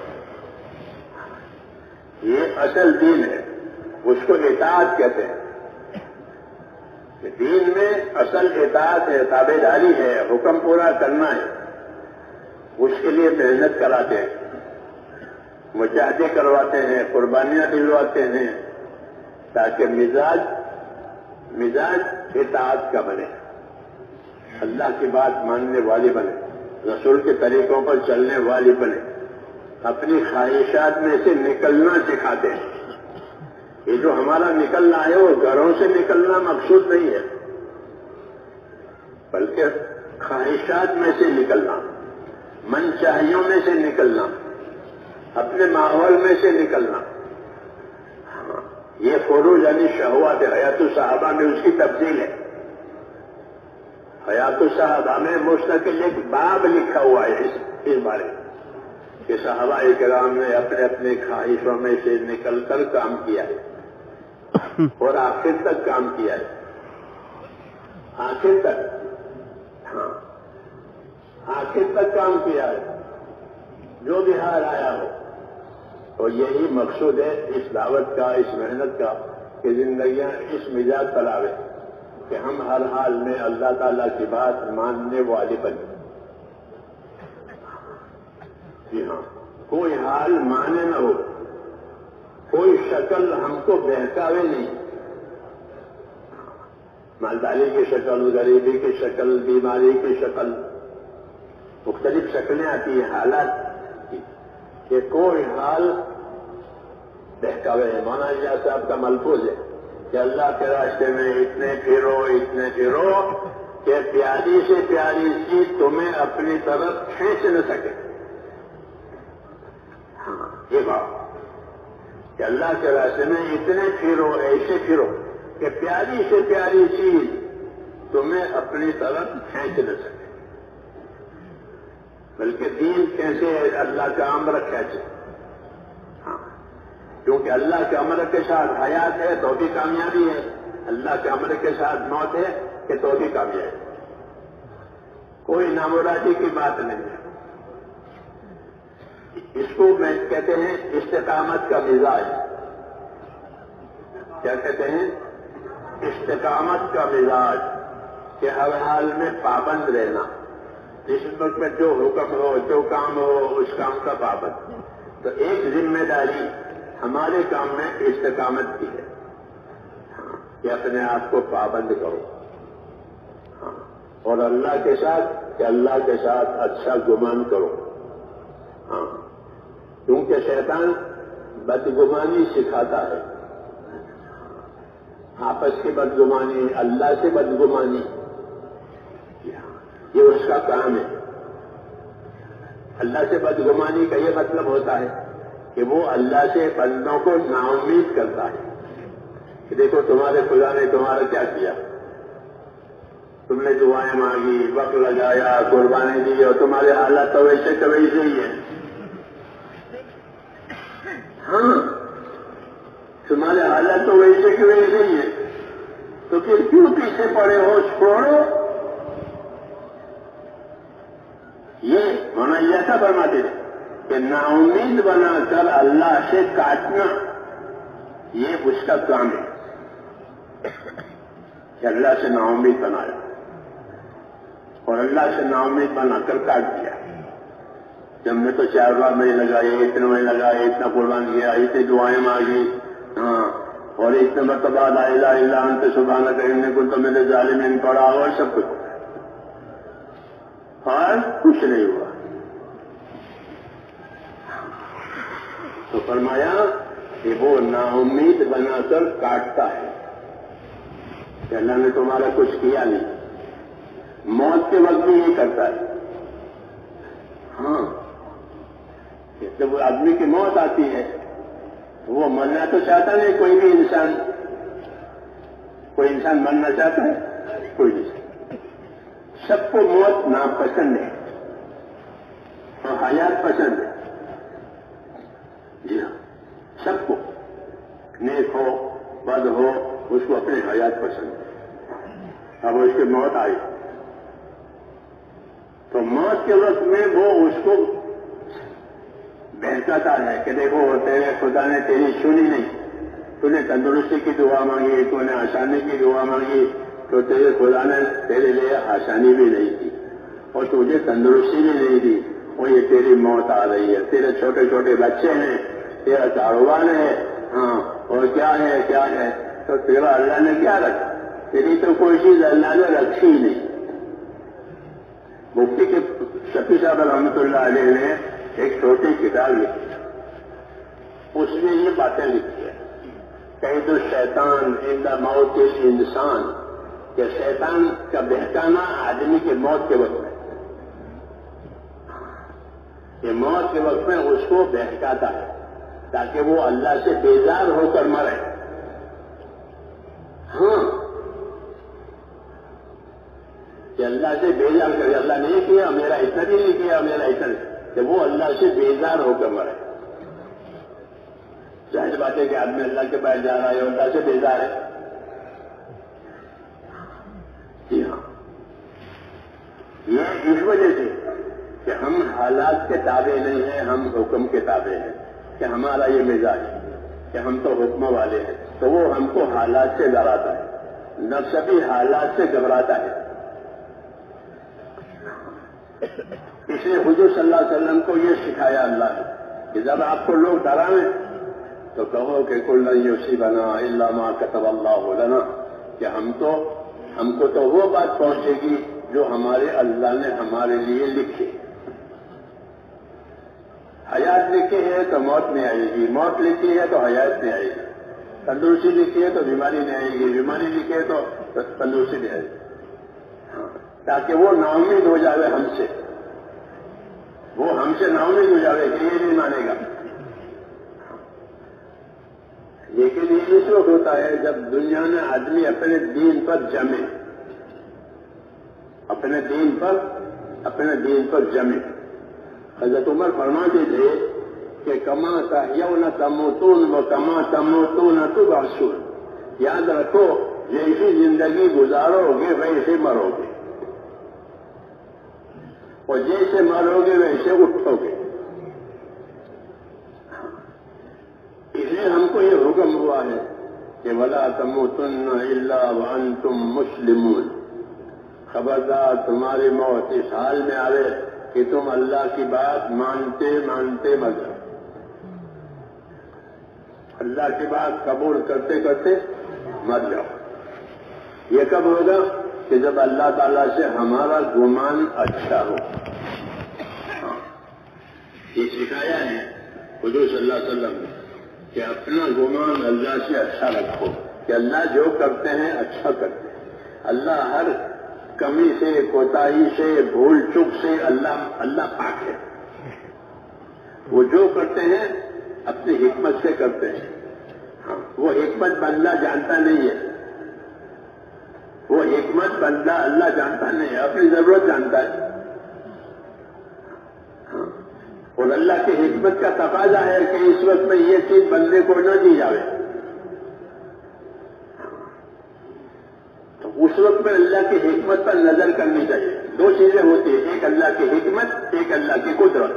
[SPEAKER 1] یہ اصل دین ہے، اس کو اطاعت کہتے ہیں۔ کہ دین میں اصل اطاعت ہے، تابع داری ہے، حکم پورا کرنا ہے۔ اس کے لیے محنت کراتے ہیں، مجاہدے کرواتے ہیں، قربانیاں دلواتے ہیں، تاکہ مزاج مزاج اطاعت کا بنے، اللہ کی بات ماننے والی بنے، رسول کے طریقوں پر چلنے والی بنے، اپنی خواہشات میں سے نکلنا سکھاتے ہیں۔ یہ جو ہمارا نکلنا ہے وہ گھروں سے نکلنا مقصود نہیں ہے، بلکہ خواہشات میں سے نکلنا، من چاہیوں میں سے نکلنا، اپنے ماحول میں سے نکلنا۔ یہ خروج یعنی شہوات ہے۔ حیات الصحابہ میں اس کی تفصیل ہے۔ حیات الصحابہ میں مستقل ایک باب لکھا ہوا ہے اس, اس بارے کہ صحابہ کرام نے اپنے اپنے خواہشوں میں سے نکل کر کام کیا ہے اور آخر تک کام کیا ہے، آخر تک، ہاں آخر تک کام کیا ہے، جو بھی حال آیا ہو۔ اور یہی مقصود ہے اس دعوت کا، اس محنت کا، کہ زندگیاں اس مزاج پر آوے کہ ہم ہر حال میں اللہ تعالیٰ کی بات ماننے والے بنے۔ جی ہاں، کوئی حال مانے نہ ہو، کوئی شکل ہم کو بہکاوے نہیں، مالداری کی شکل، غریبی کی شکل، بیماری کی شکل، مختلف شکلیں آتی ہیں حالات کی، کہ کوئی حال بہکاوے ہے۔ مولانا اجاز صاحب کا ملفوظ ہے کہ اللہ کے راستے میں اتنے پھرو اتنے پھرو کہ پیاری سے پیاری چیز تمہیں اپنی طرف کھینچ نہ سکے۔ ہاں یہ بات کہ اللہ کے راستے میں اتنے پھرو، ایسے پھرو کہ پیاری سے پیاری چیز تمہیں اپنی طرف کھینچ نہ سکے، بلکہ دین کیسے ہے، اللہ کا امر کیسے، ہاں کیونکہ اللہ کے امر کے ساتھ حیات ہے تو بھی کامیابی ہے، اللہ کے امر کے ساتھ موت ہے کہ تو بھی کامیابی ہے، کوئی نامرادی کی بات نہیں ہے۔ اس کو میں کہتے ہیں استقامت کا مزاج۔ کیا کہتے ہیں؟ استقامت کا مزاج، کہ ہر حال میں پابند رہنا، جس وقت میں جو حکم ہو، جو کام ہو، اس کام کا پابند۔ تو ایک ذمہ داری ہمارے کام میں استقامت کی ہے کہ اپنے آپ کو پابند کرو، ہاں اور اللہ کے ساتھ کہ اللہ کے ساتھ اچھا گمان کرو، ہاں کیونکہ شیطان بدگمانی سکھاتا ہے، آپس کی بدگمانی، اللہ سے بدگمانی، یہ اس کا کام ہے۔ اللہ سے بدگمانی کا یہ مطلب ہوتا ہے کہ وہ اللہ سے بندوں کو نا امید کرتا ہے کہ دیکھو تمہارے خدا نے تمہارا کیا کیا، تم نے دعائیں مانگی، وقت لگایا، قربانی دی، اور تمہارے حالات تو ویسے تو ویسے ہی ہیں، ہاں تمہارے حالات تو ویسے کے ویسے ہی ہیں، تو پھر کیوں پیچھے پڑے ہو، چھوڑو۔ یہ ہونا یہ ایسا فرماتے تھے کہ نا امید بنا کر اللہ سے کاٹنا، یہ اس کا کام ہے کہ اللہ سے نا امید بنایا اور اللہ سے نا امید بنا کر کاٹ دیا۔ جب میں تو چار بار میں لگائے، اتنے میں لگائے، اتنا قربان کیا، اتنی دعائیں مانگی، ہاں اور اتنے مرتبہ لا الہ الا انت سبحانک انی کنت من الظالمین پڑھا اور سب کچھ، اور کچھ نہیں ہوا۔ تو فرمایا کہ وہ نا امید بنا کر کاٹتا ہے کہ اللہ نے تمہارا کچھ کیا نہیں، موت کے وقت بھی یہ کرتا ہے، ہاں جب آدمی کی موت آتی ہے وہ مرنا تو چاہتا نہیں کوئی بھی انسان، کوئی انسان مرنا چاہتا ہے؟ کوئی نہیں چاہتا. سب کو موت ناپسند ہے اور حیات پسند ہے. جی ہاں، سب کو، نیک ہو بد ہو، اس کو اپنی حیات پسند ہے. اب اس کی موت آئی تو موت کے وقت میں وہ اس کو بہتاتا ہے کہ دیکھو تیرے خدا نے تیری سنی نہیں، تو نے تندرستی کی دعا مانگی، تو نے آسانی کی دعا مانگی، تو تیرے خدا نے تیرے لیے آسانی بھی نہیں کی اور تجھے تندرستی بھی نہیں دی، اور یہ تیری موت آ رہی ہے. تیرے چھوٹے چھوٹے بچے ہیں، تیرا کاروبار ہے، ہاں، اور کیا ہے کیا ہے، تو تیرا اللہ نے کیا رکھا؟ تیری تو کوئی چیز اللہ نے رکھی ہی نہیں. مفتی کے شفیع صاحب رحمۃ اللہ علیہ نے ایک چھوٹی کتاب لکھی، اس میں یہ باتیں لکھی ہے کہ تو شیطان عند موت انسان، کہ شیطان کا بہکانا آدمی کے موت کے وقت میں، یہ موت کے وقت میں اس کو بہکاتا ہے تاکہ وہ اللہ سے بیزار ہو کر مرے. ہاں، کہ اللہ سے بیزار کرے، اللہ نے یہ کیا میرا اتنا بھی نہیں کیا، میرا اتنا نہیں، کہ وہ اللہ سے بیزار ہو کر مرے. ظاہر بات ہے کہ آدمی اللہ کے پاس جا رہا ہے اور اللہ سے بیزار ہے. جی ہاں، یہ اس وجہ سے کہ ہم حالات کے تابع نہیں ہیں، ہم حکم کے تابع ہیں، کہ ہمارا یہ مزاج ہے کہ ہم تو حکم والے ہیں، تو وہ ہم کو حالات سے ڈراتا ہے، نفس بھی حالات سے گھبراتا ہے. اس لیے حضور صلی اللہ علیہ وسلم کو یہ سکھایا اللہ نے کہ جب آپ کو لوگ ڈرائیں تو کہو کہ کل یصیبنا الا ما كتب اللہ لنا، کہ ہم تو ہم کو تو وہ بات پہنچے گی جو ہمارے اللہ نے ہمارے لیے لکھی. حیات لکھی ہے تو موت نہیں آئے گی، موت لکھی ہے تو حیات نہیں آئے گی، تندرستی لکھی ہے تو بیماری نہیں آئے گی، بیماری لکھی ہے تو تندرستی نہیں آئے گی. تاکہ وہ نا امید ہو جائے ہم سے، وہ ہم سے نا امید ہو جائے کہ یہ نہیں مانے گا. لیکن یہ اس وقت ہوتا ہے جب دنیا میں آدمی اپنے دین پر جمے، اپنے دین پر اپنے دین پر جمے. حضرت عمر فرماتے تھے کہ کما تحیون تموتون و کما تموتون تبعثون، یاد رکھو جیسی زندگی گزارو گے ویسے مرو گے، اور جیسے مرو گے ویسے اٹھو گے. اس لیے ہم کو یہ حکم ہوا ہے کہ ولا تموتن الا وانتم مسلمون، خبردار تمہاری موت اس حال میں آوے کہ تم اللہ کی بات مانتے مانتے مر جاؤ، اللہ کی بات قبول کرتے کرتے مر جاؤ. یہ کب ہوگا؟ کہ جب اللہ تعالیٰ سے ہمارا گمان اچھا ہو. یہ سکھایا ہے حضور صلی اللہ علیہ وسلم نے کہ اپنا گمان اللہ سے اچھا رکھو، کہ اللہ جو کرتے ہیں اچھا کرتے ہیں. اللہ ہر کمی سے، کوتاہی سے، بھول چک سے اللہ اللہ پاک ہے. وہ جو کرتے ہیں اپنی حکمت سے کرتے ہیں. ہاں، وہ حکمت بندہ جانتا نہیں ہے، وہ حکمت بندہ اللہ جانتا نہیں ہے، اپنی ضرورت جانتا ہے. ہاں، اور اللہ کی حکمت کا تقاضا ہے کہ اس وقت میں یہ چیز بندے کو نہ دی جائے. تو اس وقت میں اللہ کی حکمت پر نظر کرنی چاہیے. دو چیزیں ہوتی ہیں، ایک اللہ کی حکمت، ایک اللہ کی قدرت.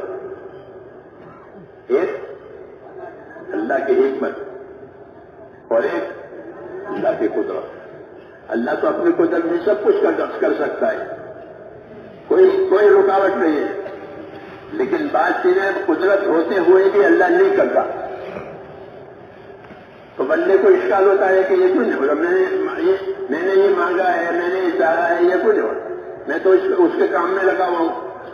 [SPEAKER 1] ایک اللہ کی حکمت اور ایک اللہ کی قدرت. اللہ تو اپنی قدرت میں سب کچھ کر سکتا ہے، کوئی کوئی رکاوٹ نہیں ہے، لیکن بعض چیزیں قدرت ہوتے ہوئے بھی اللہ نہیں کرتا. تو بندے کو اشکال ہوتا ہے کہ یہ کیوں نہیں ہوگا، میں نے یہ میں نے یہ مانگا ہے، میں نے یہ چاہا ہے، یہ کیوں نہیں ہوگا، میں تو اس کے کام میں لگا ہوا ہوں،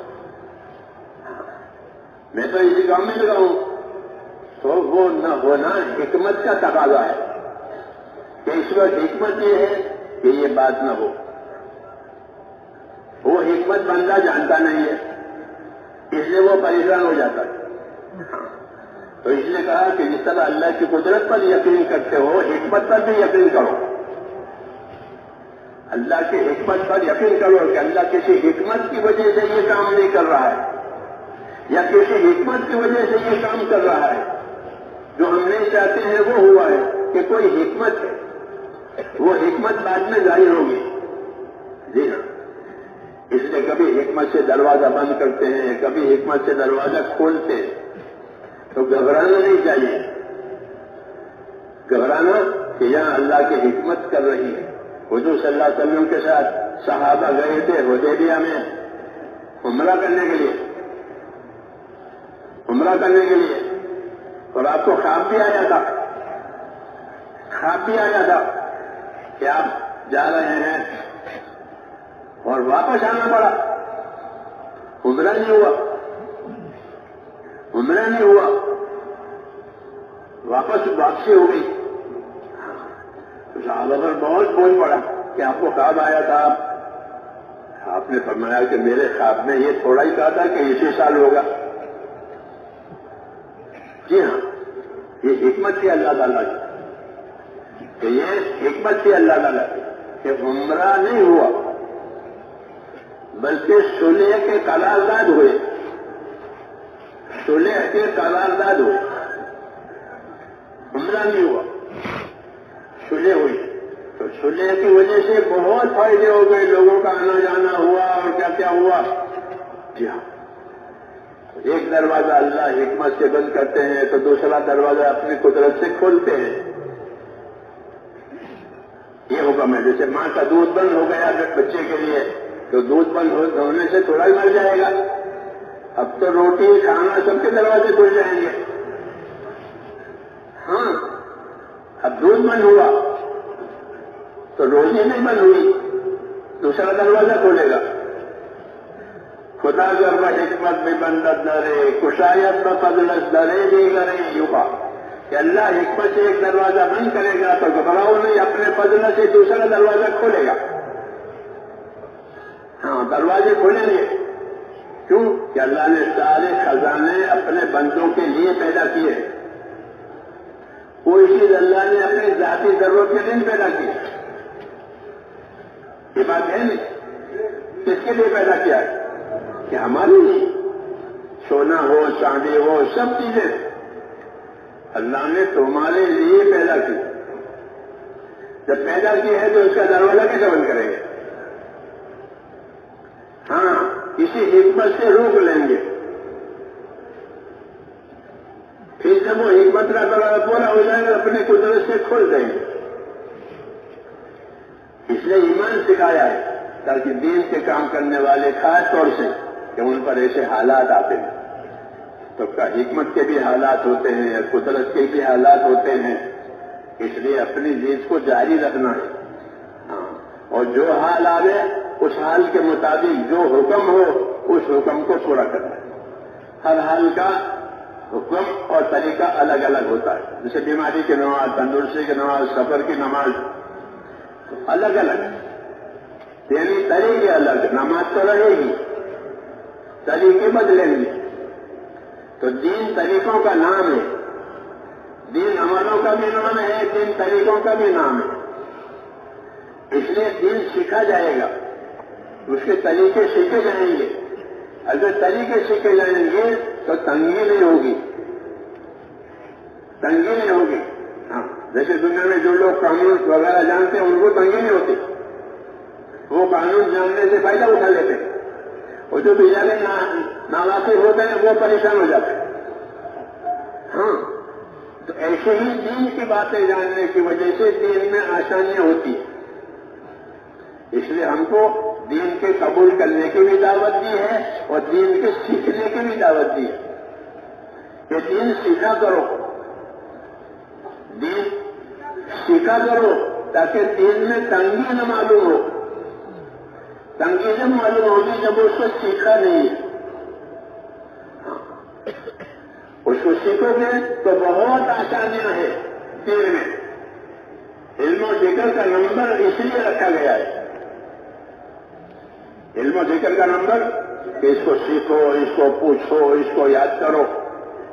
[SPEAKER 1] میں تو اسی کام میں لگا ہوں. تو وہ نہ ہونا حکمت کا تقاضا ہے کہ اس وقت حکمت یہ ہے کہ یہ بات نہ ہو. وہ حکمت بندہ جانتا نہیں ہے، اس لیے وہ پریشان ہو جاتا ہے. تو اس نے کہا کہ جس طرح اللہ کی قدرت پر یقین کرتے ہو، حکمت پر بھی یقین کرو. اللہ کی حکمت پر یقین کرو کہ اللہ کسی حکمت کی وجہ سے یہ کام نہیں کر رہا ہے، یا کسی حکمت کی وجہ سے یہ کام کر رہا ہے. جو ہم نہیں چاہتے ہیں وہ ہوا ہے کہ کوئی حکمت ہے، وہ حکمت بعد میں ظاہر ہوگی. جی ہاں، اس لیے کبھی حکمت سے دروازہ بند کرتے ہیں، کبھی حکمت سے دروازہ کھولتے ہیں. تو گھبرانا نہیں چاہیے، گھبرانا کہ یہاں اللہ کی حکمت کر رہی ہے. حضور صلی اللہ علیہ وسلم کے ساتھ صحابہ گئے تھے حدیبیہ میں عمرہ کرنے کے لیے عمرہ کرنے کے لیے اور آپ کو خواب بھی آیا تھا خواب بھی آیا تھا کہ آپ جا رہے ہیں اور واپس آنا پڑا. عمرہ نہیں ہوا عمرہ نہیں ہوا واپس واپسی ہو گئی. صحابہ پر بہت بوجھ پڑا کہ آپ کو خواب آیا تھا. آپ نے فرمایا کہ میرے خواب میں یہ تھوڑا ہی کہا تھا کہ اسی سال ہوگا. جی ہاں، یہ حکمت تھی اللہ تعالیٰ کی، کہ یہ حکمت تھی اللہ تعالیٰ کی کہ عمرہ نہیں ہوا بلکہ صلح کے قرارداد ہوئے صلح کے قرارداد ہوئے عمرہ نہیں ہوا، صلح ہوئی. تو صلح کی وجہ سے بہت فائدے ہو گئے، لوگوں کا آنا جانا ہوا اور کیا کیا ہوا. جی ہاں، ایک دروازہ اللہ حکمت سے بند کرتے ہیں تو دوسرا دروازہ اپنی قدرت سے کھولتے ہیں. یہ حکم ہے. جیسے ماں کا دودھ بند ہو گیا بچے کے لیے تو دودھ بند ہونے سے تھوڑا ہی مر جائے گا. اب تو روٹی کھانا سب کے دروازے کھل جائیں گے. ہاں، اب دودھ بند ہوا تو روزی نہیں بند ہوئی، دوسرا دروازہ کھولے گا. خدا گر حکمت بھی بندت درے کشایت ب فضلت درے بھی کرے یوگا کہ اللہ حکمت سے ایک دروازہ بند کرے گا تو گھبراؤ نہیں، اپنے فضل سے دوسرا دروازہ کھولے گا. ہاں، دروازے کھولیں گے. کیوں؟ کہ اللہ نے سارے خزانے اپنے بندوں کے لیے پیدا کیے. کوئی چیز اللہ نے اپنی ذاتی ضرورت کے لیے پیدا کی. یہ بات ہے نہیں. کس کے لیے پیدا کیا ہے؟ کہ ہمارے لیے سونا ہو چاندی ہو سب چیزیں اللہ نے تمہارے لیے پیدا کی. جب پیدا کی ہے تو اس کا دروازہ کیسے بند کریں گے؟ ہاں، اسی حکمت سے روک لیں گے. پھر جب وہ حکمت کا دروازہ پورا ہو جائے گا اپنی قدرت سے کھول دیں گے. اس لیے ایمان سکھایا ہے تاکہ دین کے کام کرنے والے خاص طور سے کہ ان پر ایسے حالات آتے ہیں تو حکمت کے بھی حالات ہوتے ہیں، قدرت کے بھی حالات ہوتے ہیں. اس لیے اپنی چیز کو جاری رکھنا ہے. ہاں، اور جو حال آئے اس حال کے مطابق جو حکم ہو اس حکم کو پورا کرنا ہے. ہر حال کا حکم اور طریقہ الگ الگ ہوتا ہے. جیسے بیماری کی نماز، تندرستی کی نماز، سفر کی نماز تو الگ الگ یعنی طریقے الگ. نماز تو رہے گی، طریقے بدلیں گے. تو دین طریقوں کا نام ہے، دین عملوں کا بھی نام ہے، دین طریقوں کا بھی نام ہے. اس لیے دین سیکھا جائے گا، اس کے طریقے سیکھے جائیں گے. اگر طریقے سیکھے جائیں گے تو تنگی نہیں ہوگی تنگی نہیں ہوگی ہاں، جیسے دنیا میں جو لوگ قانون وغیرہ جانتے ہیں ان کو تنگی نہیں ہوتی، وہ قانون جاننے سے فائدہ اٹھا لیتے ہیں. اور جو بیچارے ناواقف ہوتے ہیں وہ پریشان ہو جاتے ہیں. ہاں، تو ایسے ہی دین کی باتیں جاننے کی وجہ سے دین میں آسانیاں ہوتی ہیں. اس لیے ہم کو دین کے قبول کرنے کی بھی دعوت دی ہے اور دین کے سیکھنے کی بھی دعوت دی ہے کہ دین سیکھا کرو، دین سیکھا کرو تاکہ دین میں تنگی نہ معلوم ہو. تنگی جب معلوم ہوگی جب اس کو سیکھا نہیں ہے. اس کو سیکھو گے تو بہت آسانیاں ہیں دین میں. علم و ذکر کا نمبر اس لیے رکھا گیا ہے، علم و ذکر کا نمبر کہ اس کو سیکھو، اس کو پوچھو، اس کو یاد کرو،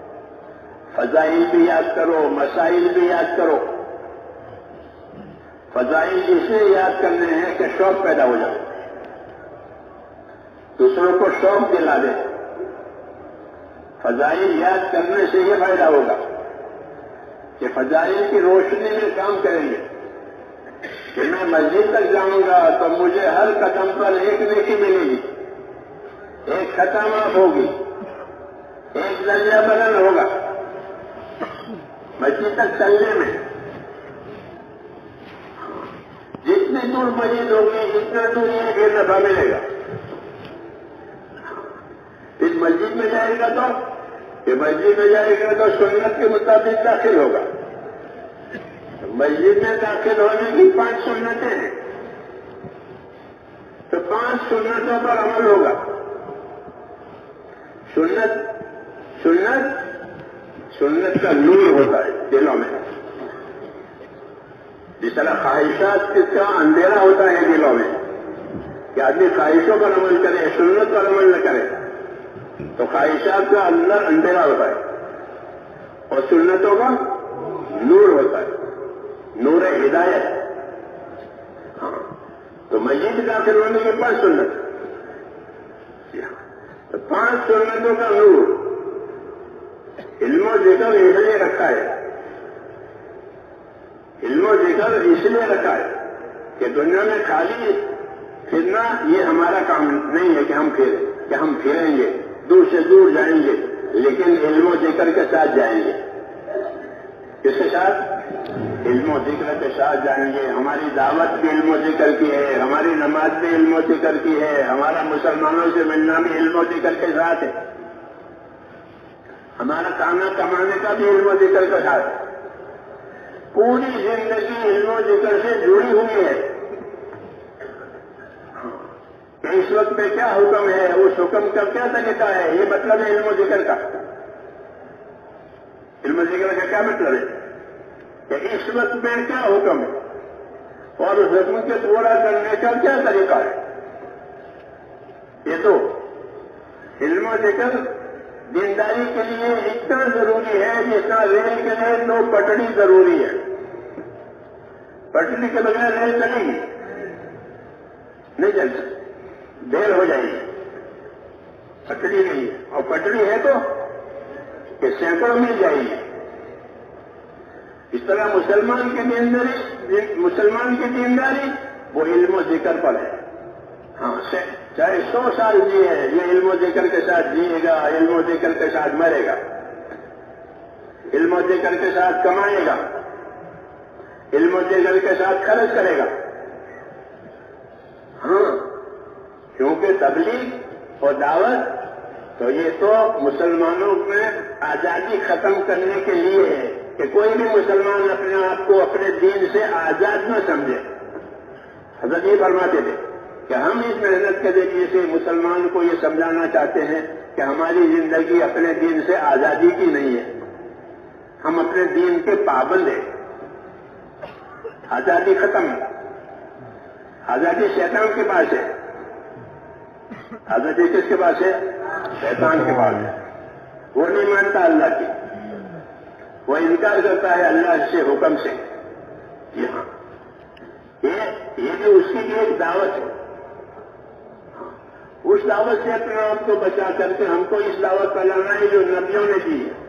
[SPEAKER 1] فضائل بھی یاد کرو، مسائل بھی یاد کرو. فضائل اس لیے یاد کرنے ہیں کہ شوق پیدا ہو جائے، دوسروں کو شوق دلا دے. فضائل یاد کرنے سے یہ فائدہ ہوگا کہ فضائل کی روشنی میں کام کریں گے کہ میں مسجد تک جاؤں گا تو مجھے ہر قدم پر ایک نیکی ملے گی، ایک خطامات ہوگی، ایک درجہ بلند ہوگا مسجد تک چلنے میں. جتنی دور مسجد ہوگی جتنا دور یہ کہ نفع ملے گا. اس مسجد میں جائے گا تو کہ مسجد میں جائے گا تو سنت کے مطابق داخل ہوگا. مسجد میں داخل ہونے کی پانچ سنتیں ہیں تو پانچ سنتوں پر عمل ہوگا. سنت سنت سنت کا نور ہوتا ہے دلوں میں، جس طرح خواہشات کا اندھیرا ہوتا ہے دلوں میں کہ آدمی خواہشوں پر عمل کرے سنت پر عمل نہ کرے تو خواہشات کا اندر اندھیرا ہوتا ہے اور سنتوں کا نور ہوتا ہے، نور ہدایت. ہاں تو مسجد داخل ہونے کے پانچ سنت، تو پانچ سنتوں کا نور علم و ذکر اس لیے رکھا ہے علم و ذکر اس لیے رکھا ہے کہ دنیا میں خالی پھرنا یہ ہمارا کام نہیں ہے کہ ہم پھریں کہ ہم پھریں گے دور سے دور جائیں گے، لیکن علم و ذکر کے ساتھ جائیں گے. کس کے ساتھ؟ علم و ذکر کے ساتھ جائیں گے. ہماری دعوت بھی علم و ذکر کی ہے، ہماری نماز بھی علم و ذکر کی ہے، ہمارا مسلمانوں سے ملنا بھی علم و ذکر کے ساتھ ہے، ہمارا کھانا کمانے کا بھی علم و ذکر کے ساتھ ہے. پوری زندگی علم و ذکر سے جڑی ہوئی ہے کہ اس وقت میں کیا حکم ہے، اس حکم کا کیا طریقہ ہے. یہ مطلب ہے علم و ذکر کا. علم و ذکر کا کیا مطلب ہے کہ اس وقت میں کیا حکم ہے اور اس حکم کے پورا کرنے کا کیا طریقہ ہے. یہ تو علم و ذکر دینداری کے لیے اتنا ضروری ہے جتنا ریل کے لیے دو پٹڑی ضروری ہے. پٹڑی کے بغیر ریل چلے گی نہیں چل سکتی، دیر ہو جائے گی. پٹڑی نہیں ہے اور پٹڑی ہے تو کہ سینکڑوں مل جائے گی. اس طرح مسلمان کی دینداری مسلمان کی دینداری وہ علم و ذکر پر ہے. ہاں چاہے سو سال جیے یہ علم و ذکر کے ساتھ جیے گا، علم و ذکر کے ساتھ مرے گا، علم و ذکر کے ساتھ کمائے گا، علم و ذکر کے ساتھ خرچ کرے گا. ہاں کیونکہ تبلیغ اور دعوت تو یہ تو مسلمانوں میں آزادی ختم کرنے کے لیے ہے کہ کوئی بھی مسلمان اپنے آپ کو اپنے دین سے آزاد نہ سمجھے. حضرت یہ فرماتے تھے کہ ہم اس محنت کے ذریعے سے مسلمان کو یہ سمجھانا چاہتے ہیں کہ ہماری زندگی اپنے دین سے آزادی کی نہیں ہے، ہم اپنے دین کے پابند ہیں. آزادی ختم ہے، آزادی شیطان کے پاس ہے. آزادی کس کے پاس ہے؟ شیطان کے پاس ہے. وہ نہیں مانتا اللہ کی، وہ انکار کرتا ہے اللہ سے حکم سے. یہاں یہ بھی اس کی ایک دعوت ہے. اس دعوت سے اپنے آپ کو بچا کر کے ہم کو اس دعوت پر لانا ہے جو نبیوں نے دی ہے.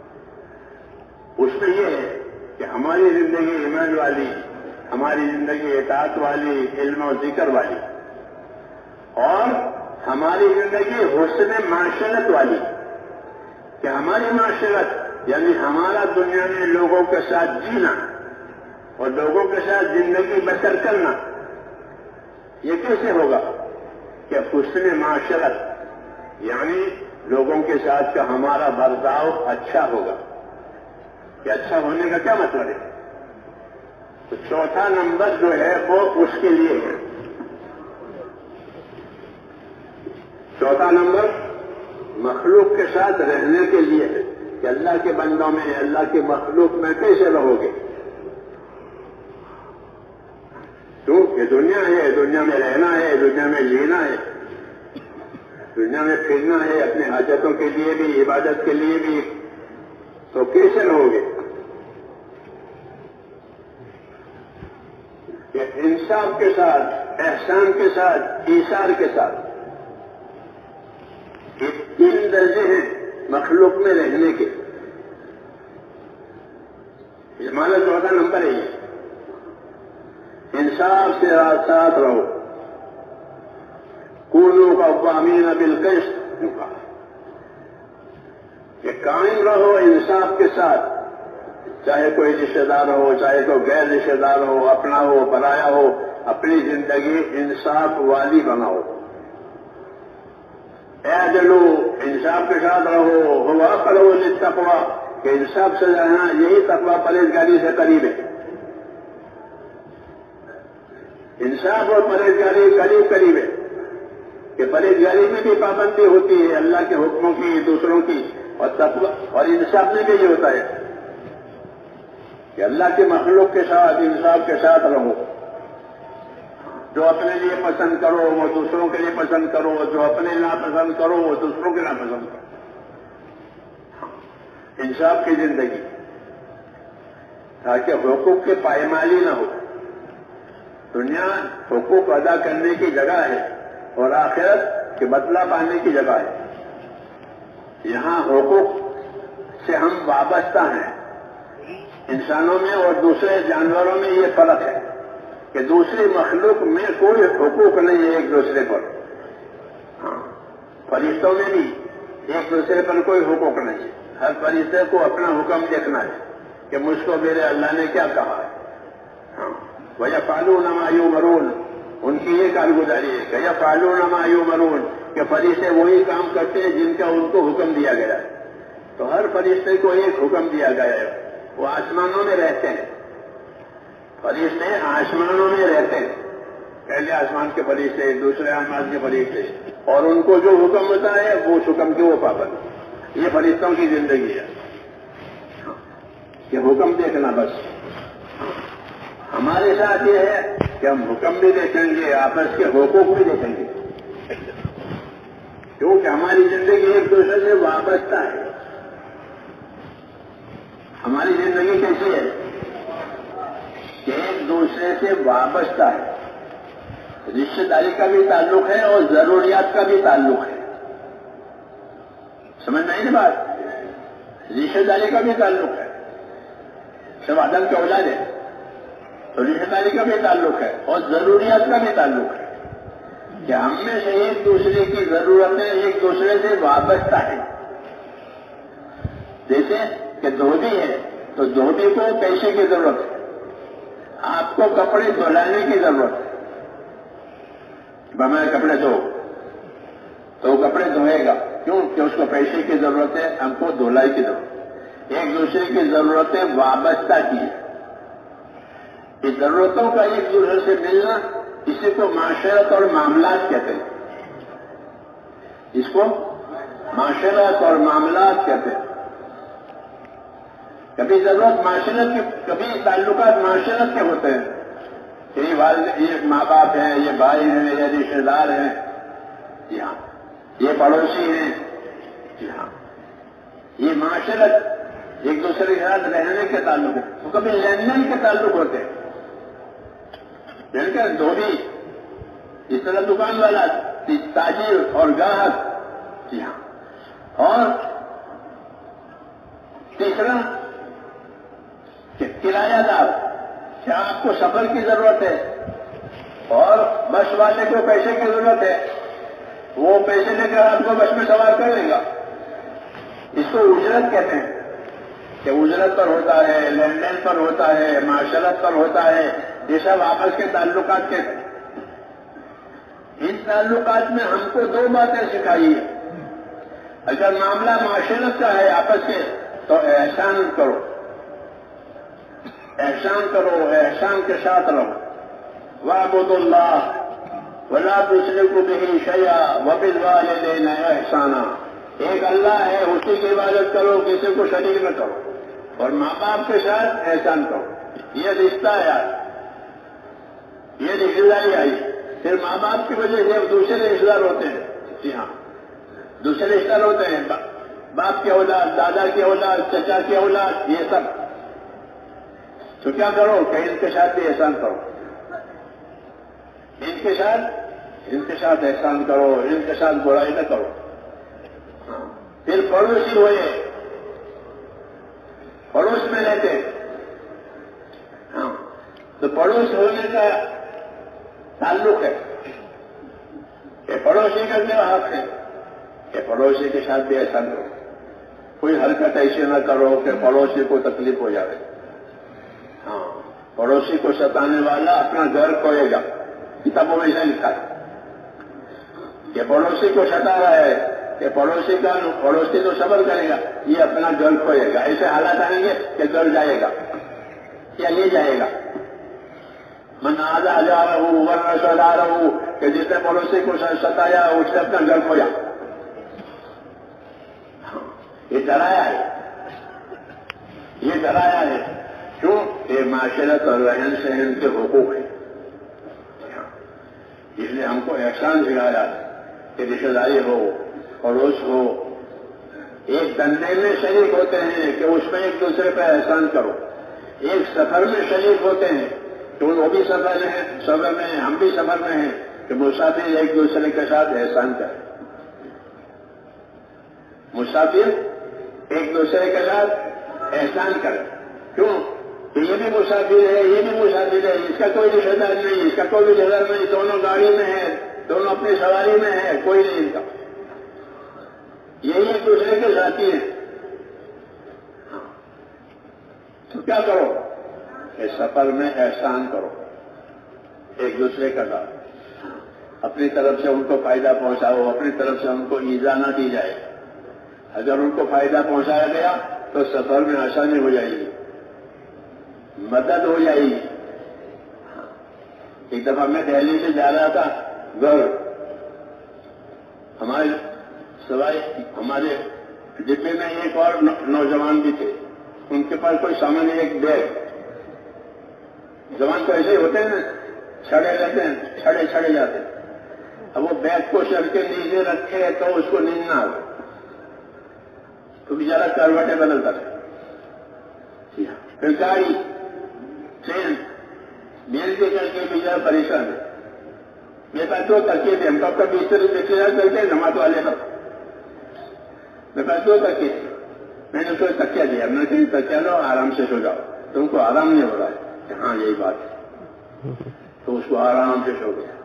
[SPEAKER 1] اس میں یہ ہے کہ ہماری زندگی ایمان والی، ہماری زندگی اطاعت والی، علم و ذکر والی، اور ہماری زندگی حسن معاشرت والی کہ ہماری معاشرت یعنی ہمارا دنیا میں لوگوں کے ساتھ جینا اور لوگوں کے ساتھ زندگی بسر کرنا. یہ کیسے ہوگا کہ حسن معاشرت یعنی لوگوں کے ساتھ کا ہمارا برتاؤ اچھا ہوگا. کہ اچھا ہونے کا کیا مطلب ہے؟ تو چوتھا نمبر جو ہے وہ اس کے لیے ہے. چوتھا نمبر مخلوق کے ساتھ رہنے کے لیے ہے کہ اللہ کے بندوں میں، اللہ کے مخلوق میں کیسے رہو گے. کیونکہ دنیا ہے، دنیا میں رہنا ہے، دنیا میں جینا ہے، دنیا میں پھرنا ہے اپنے حاجتوں کے لیے بھی، عبادت کے لیے بھی. تو کیسے رہو گے؟ انصاف کے ساتھ، احسان کے ساتھ، ایثار کے ساتھ. یہ تین درجے ہیں مخلوق میں رہنے کے. ہمارا چوتھا نمبر ہے یہ. انصاف سے ساتھ رہو. کونوا قوامین بالقسط کہا کہ قائم رہو انصاف کے ساتھ، چاہے کوئی رشتے دار ہو، چاہے کوئی غیر رشتے دار ہو، اپنا ہو پرایا ہو، اپنی زندگی انصاف والی بناؤ. اعدلو، انصاف کے ساتھ رہو. ہوا اقرب للتقوی، کہ انصاف سے رہنا یہی تقوی پرہیزگاری سے قریب ہے. انصاف اور پرہیزگاری قریب قریب ہے کہ پرہیزگاری میں بھی پابندی ہوتی ہے اللہ کے حکموں کی، دوسروں کی، اور تقوی اور انصاف میں بھی یہ ہوتا ہے کہ اللہ کی مخلوق کے ساتھ انصاف کے ساتھ رہو. جو اپنے لیے پسند کرو وہ دوسروں کے لیے پسند کرو، جو اپنے ناپسند کرو وہ دوسروں کے ناپسند کرو. انصاف کی زندگی، تاکہ حقوق کی پائمالی نہ ہو. دنیا حقوق ادا کرنے کی جگہ ہے اور آخرت کے بدلہ پانے کی جگہ ہے. یہاں حقوق سے ہم وابستہ ہیں. انسانوں میں اور دوسرے جانوروں میں یہ فرق ہے کہ دوسری مخلوق میں کوئی حقوق نہیں ہے ایک دوسرے پر. ہاں، فرشتوں میں بھی ایک دوسرے پر کوئی حقوق نہیں ہے. ہر فرشتے کو اپنا حکم دیکھنا ہے کہ مجھ کو میرے اللہ نے کیا کہا ہے. ہاں، وَيَفْعَلُونَ مَا يُؤْمَرُونَ، ان کی یہ کارگزاری ہے کہ يَفْعَلُونَ مَا يُؤْمَرُونَ، کہ فرشتے وہی کام کرتے ہیں جن کا ان کو حکم دیا گیا ہے. تو ہر فرشتے کو ایک حکم دیا گیا ہے. وہ آسمانوں میں رہتے ہیں. فرشتے آسمانوں میں رہتے ہیں، پہلے آسمان کے فرشتے، دوسرے آسمان کے فرشتے، اور ان کو جو حکم ہوتا ہے وہ اس حکم کے وہ پابند. یہ فرشتوں کی زندگی ہے کہ حکم دیکھنا بس. ہمارے ساتھ یہ ہے کہ ہم حکم بھی دیکھیں گے، آپس کے حقوق بھی دیکھیں گے، کیونکہ ہماری زندگی ایک دوسرے سے وابستہ ہے. ہماری زندگی کیسی ہے کہ ایک دوسرے سے وابستہ ہے. رشتے داری کا بھی تعلق ہے اور ضروریات کا بھی تعلق ہے. سمجھ میں نہیں بات؟ رشتے داری کا بھی تعلق ہے. سب آدم کے اولاد ہے تو رشتے داری کا بھی تعلق ہے اور ضروریات کا بھی تعلق ہے کہ ہم میں سے ایک دوسرے کی ضرورتیں ایک دوسرے سے وابستہ ہیں. جیسے کہ دھوبی ہے تو دھوبی کو پیسے کی ضرورت ہے. آپ کو کپڑے دھلانے کی ضرورت ہے. ہمارے کپڑے دھو تو وہ کپڑے دھوئے گا، کیوں کہ اس کو پیسے کی ضرورت ہے، ہم کو دھلائی کی ضرورت ہے. ایک دوسرے کی ضرورتیں وابستہ کی ہے. اس ضرورتوں کا ایک دوسرے سے ملنا، اسی کو معاشرت اور معاملات کہتے ہیں. اس کو معاشرت اور معاملات کہتے ہیں. کبھی ضرورت معاشرت کے، کبھی تعلقات معاشرت کے ہوتے ہیں. یہ والد، یہ ماں باپ ہیں، یہ بھائی ہیں، یہ رشتے دار ہیں، جی ہاں، یہ پڑوسی ہیں، جی ہاں، یہ معاشرت ایک دوسرے کے ساتھ رہنے کے تعلق ہے. تو کبھی لین دین کے تعلق ہوتے ہیں. مل کر دھوبی، اس طرح دکان والا، تاجر اور گاہک، جی ہاں. اور تیسرا کہ کرایہ دار، کیا آپ کو سفر کی ضرورت ہے اور بس والے کو پیسے کی ضرورت ہے، وہ پیسے لے کر آپ کو بس میں سوار کر لے گا. اس کو اجرت کہتے ہیں کہ اجرت پر ہوتا ہے، لین دین پر ہوتا ہے، معاشرت پر ہوتا ہے. یہ سب آپس کے تعلقات کے. ان تعلقات میں ہم کو دو باتیں سکھائی ہے. اگر معاملہ معاشرت کا ہے آپس کے تو احسان کرو، احسان کرو، احسان کے ساتھ رہو. وَاعْبُدُوا اللَّهَ وَلَا تُشْرِكُوا بِهِ شَيْئًا وَبِالْوَالِدَيْنِ إِحْسَانًا. ایک اللہ ہے، اسی کی عبادت کرو، کسی کو شریک نہ کرو، اور ماں باپ کے ساتھ احسان کرو. یہ رشتہ ہے آج، یہ رشتے داری آئی. پھر ماں باپ کی وجہ سے دوسرے رشتے دار ہوتے ہیں. جی ہاں، دوسرے رشتے دار ہوتے ہیں، باپ کی اولاد، دادا کی اولاد، چچا کی اولاد، یہ سب. تو کیا کرو کہ ان کے ساتھ بھی احسان کرو. ان کے ساتھ ان کے ساتھ احسان کرو، ان کے ساتھ برائی نہ کرو. پھر پڑوسی ہوئے، پڑوس میں رہتے، ہاں تو پڑوس ہونے کا تعلق ہے کہ پڑوسی کا کیا حق ہے کہ پڑوسی کے ساتھ بھی احسان کرو. کوئی حرکت ایسی نہ کرو کہ پڑوسی کو تکلیف ہو جائے. ہاں پڑوسی کو ستانے والا اپنا گھر کھوئے گا. کتابوں میں ایسا لکھا ہے کہ پڑوسی کو ستا رہا ہے کہ پڑوسی کا پڑوسی تو صبر کرے گا، یہ اپنا گھر کھوئے گا. ایسے حالات آئیں گے کہ گھر جائے گا یا لے جائے گا. من آدھا جا رہا ہوں ورنہ سدا رہا ہوں کہ جس نے پڑوسی کو ستایا اس نے اپنا گھر کھویا. یہ ڈرایا ہے، یہ ڈرایا ہے. کیوں؟ یہ معاشرت اور رہن سہن کے حقوق ہیں. اس لیے ہم کو احسان سکھایا کہ رشتہ داری ہو، پڑوس ہو، ایک دھندے میں شریک ہوتے ہیں کہ اس میں ایک دوسرے پہ احسان کرو. ایک سفر میں شریک ہوتے ہیں کہ وہ بھی سفر میں ہیں، سفر میں ہیں، ہم بھی سفر میں ہیں کہ مسافر ایک دوسرے کے ساتھ احسان کریں. مسافر ایک دوسرے کے ساتھ احسان کریں. کیوں؟ کہ یہ بھی مسافر ہے، یہ بھی مسافر ہے، اس کا کوئی رشتہ دار نہیں، اس کا کوئی رشتہ دار نہیں، دونوں گاڑی میں ہے، دونوں اپنی سواری میں ہے، کوئی نہیں ان کا. یہی ایک دوسرے کے ساتھی ہیں. تو کیا کرو کہ سفر میں احسان کرو ایک دوسرے کا ساتھ. اپنی طرف سے ان کو فائدہ پہنچاؤ، اپنی طرف سے ان کو ایذا نہ دی جائے. اگر ان کو فائدہ پہنچایا گیا تو سفر میں آسانی ہو جائے گی، مدد ہو جائے گی. ایک دفعہ میں دہلی سے جا رہا تھا گھر، ہمارے سوائے ہمارے ڈبے میں ایک اور نوجوان بھی تھے. ان کے پاس کوئی سامان، ایک بیگ. جوان تو ایسے ہی ہوتے ہیں نا، چھڑے رہتے ہیں، چھڑے چھڑے جاتے ہیں. اب وہ بیگ کو سر کے نیچے رکھے تو اس کو نیند نہ آئے تو بیچارہ کروٹیں بدلتا ہے. پھر گاڑی، ٹرین، میل کے کر کے بیچارہ پریشان ہے. میرے پاس دو تکیے تھے، ہم تو کبھی اس طرح سے کرتے ہیں جماعت والے کا. میرے پاس دو تکیے تھے، میں نے اس کو تکیا دیا. ہم نے کہا تکیا لو، آرام سے سو جاؤ. تم کو آرام نہیں ہو رہا ہے کہ ہاں یہی بات ہے. تو اس کو آرام سے سو گیا.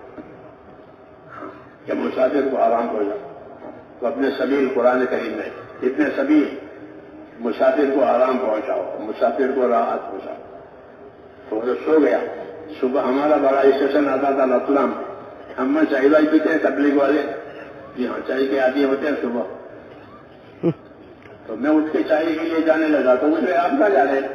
[SPEAKER 1] کہ مسافر کو آرام ہو جائے تو اپنے سبیل قرآن کریم میں اتنے سبھی مسافر کو آرام پہنچاؤ، مسافر کو راحت پہنچاؤ. تو وہ سو گیا. صبح ہمارا بڑا اسٹیشن آتا تھا رتلام. ہم میں چائے وائی پیتے ہیں تبلیغ والے، جی ہاں چائے کے عادی ہوتے ہیں صبح. تو میں اٹھ کے چائے کے لیے جانے لگا تو مجھے آپ کہاں جا رہے ہیں؟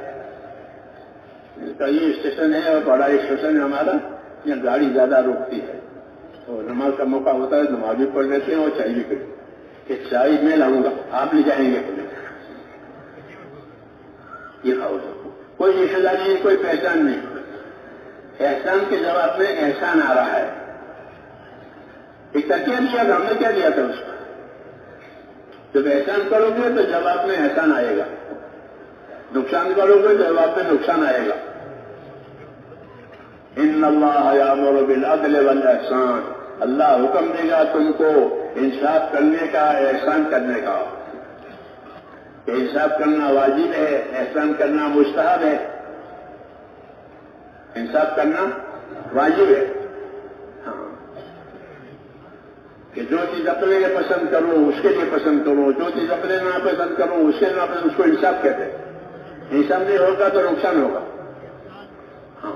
[SPEAKER 1] یہ اسٹیشن ہے اور بڑا اسٹیشن ہے ہمارا، یہاں گاڑی زیادہ روکتی ہے تو نماز کا موقع ہوتا ہے، نماز بھی پڑھ لیتے ہیں اور چائے بھی پیتے ہیں. کہ چائے میں لاؤں گا، آپ لے جائیں گے. یہ کھاؤ. کوئی رشتہ داری نہیں، کوئی پہچان نہیں. احسان کے جواب میں احسان آ رہا ہے. ایک تکیہ دیا تھا، ہم نے کیا دیا تھا اس کو؟ جب احسان کرو گے تو جواب میں احسان آئے گا، نقصان کرو گے تو جواب میں نقصان آئے گا. ان اللہ یامر بالعدل والاحسان، اللہ حکم دے گا تم کو انصاف کرنے کا، احسان کرنے کا. انصاف کرنا واجب ہے، احسان کرنا مستحب ہے. انصاف کرنا واجب ہے. ہاں کہ جو چیز اپنے لیے پسند کرو اس کے لیے پسند کرو، جو چیز اپنے ناپسند کرو اس کے ناپسند، اس کو انصاف کہتے ہیں. انصاف نہیں ہوگا تو نقصان ہوگا. ہاں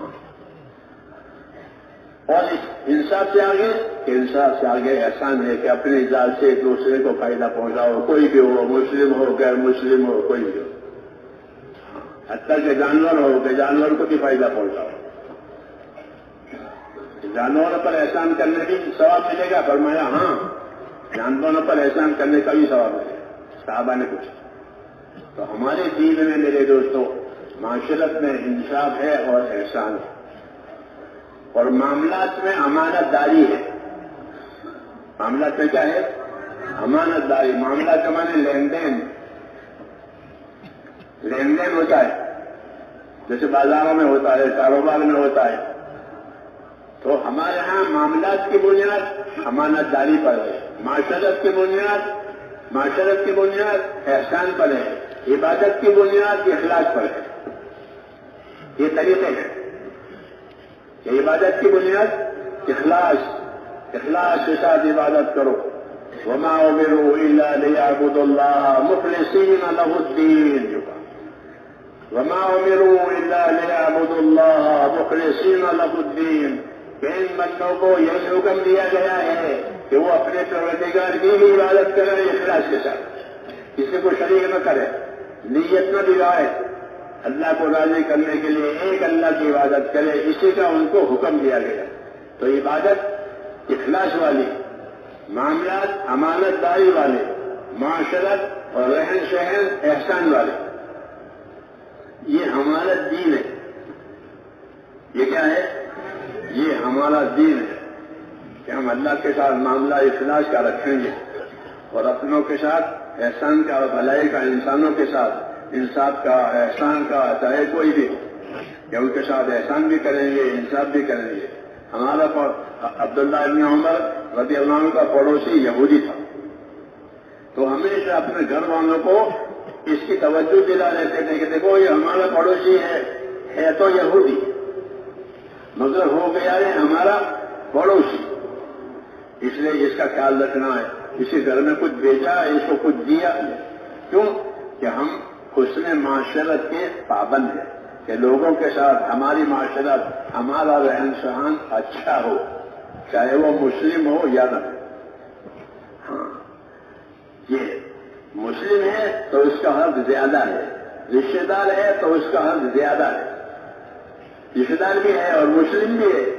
[SPEAKER 1] اور انصاف سے آگے انصاف سے آگے احسان ہے کہ اپنی ذات سے دوسرے کو فائدہ پہنچاؤ، کوئی بھی ہو، مسلم ہو غیر مسلم ہو، کوئی بھی ہو. حتیٰ کہ جانور ہو کہ جانور کو بھی فائدہ پہنچاؤ. جانوروں پر احسان کرنے کی ثواب ملے گا. فرمایا ہاں جانوروں پر احسان کرنے کا بھی ثواب ملے گا. صحابہ نے پوچھا. تو ہمارے دین میں میرے دوستوں معاشرت میں انصاف ہے اور احسان ہے، اور معاملات میں امانت داری ہے. معاملات میں کیا ہے؟ امانت داری. معاملات کا معنی لین دین. لین دین ہوتا ہے جیسے بازاروں میں ہوتا ہے، کاروبار میں ہوتا ہے.
[SPEAKER 2] تو ہمارے ہاں معاملات کی بنیاد امانت داری پر ہے، معاشرت کی بنیاد معاشرت کی بنیاد احسان پر ہے، عبادت کی بنیاد اخلاص پر ہے. یہ طریقے ہیں کہ عبادت کی بنیاد اخلاص اخلاص کے ساتھ عبادت کرو. وما امروا الا ليعبدوا الله مخلصين له الدين. وما امروا الا ليعبدوا الله مخلصين له الدين. کہ ان بندوں کو یہی حکم دیا گیا ہے کہ وہ اپنے پروردگار کی بھی عبادت کریں اخلاص کے ساتھ، کسی کو شریک نہ کرے، نیت نہ بگاڑے، اللہ کو راضی کرنے کے لیے ایک اللہ کی عبادت کرے. اسی کا ان کو حکم دیا گیا. تو عبادت اخلاص والی، معاملات امانت داری والے، معاشرت اور رہن سہن احسان والے، یہ ہمارا دین ہے. یہ کیا ہے؟ یہ ہمارا دین ہے کہ ہم اللہ کے ساتھ معاملہ اخلاص کا رکھیں گے اور اپنوں کے ساتھ احسان کا، بھلائی کا، انسانوں کے ساتھ انصاف کا، احسان کا، چاہے کوئی بھی کہ ان کے ساتھ احسان بھی کریں گے، انصاف بھی کریں گے. ہمارا عبداللہ ابن عمر رضی اللہ عنہ کا پڑوسی یہودی تھا، تو ہمیشہ اپنے گھر والوں کو اس کی توجہ دلا دیتے تھے کہ دیکھو یہ ہمارا پڑوسی ہے ہے تو یہودی مگر ہو گیا ہے ہمارا پڑوسی، اس لیے اس کا خیال رکھنا ہے. اسی گھر میں کچھ بیچا، اس کو کچھ دیا. کیوں؟ کہ ہم حسن معاشرت کے پابند ہیں، کہ لوگوں کے ساتھ ہماری معاشرت، ہمارا رہن سہن اچھا ہو، چاہے وہ مسلم ہو یا نہ. ہاں، یہ مسلم ہے تو اس کا حق زیادہ ہے، رشتے دار ہے تو اس کا حق زیادہ ہے. رشتے دار بھی ہے اور مسلم بھی ہے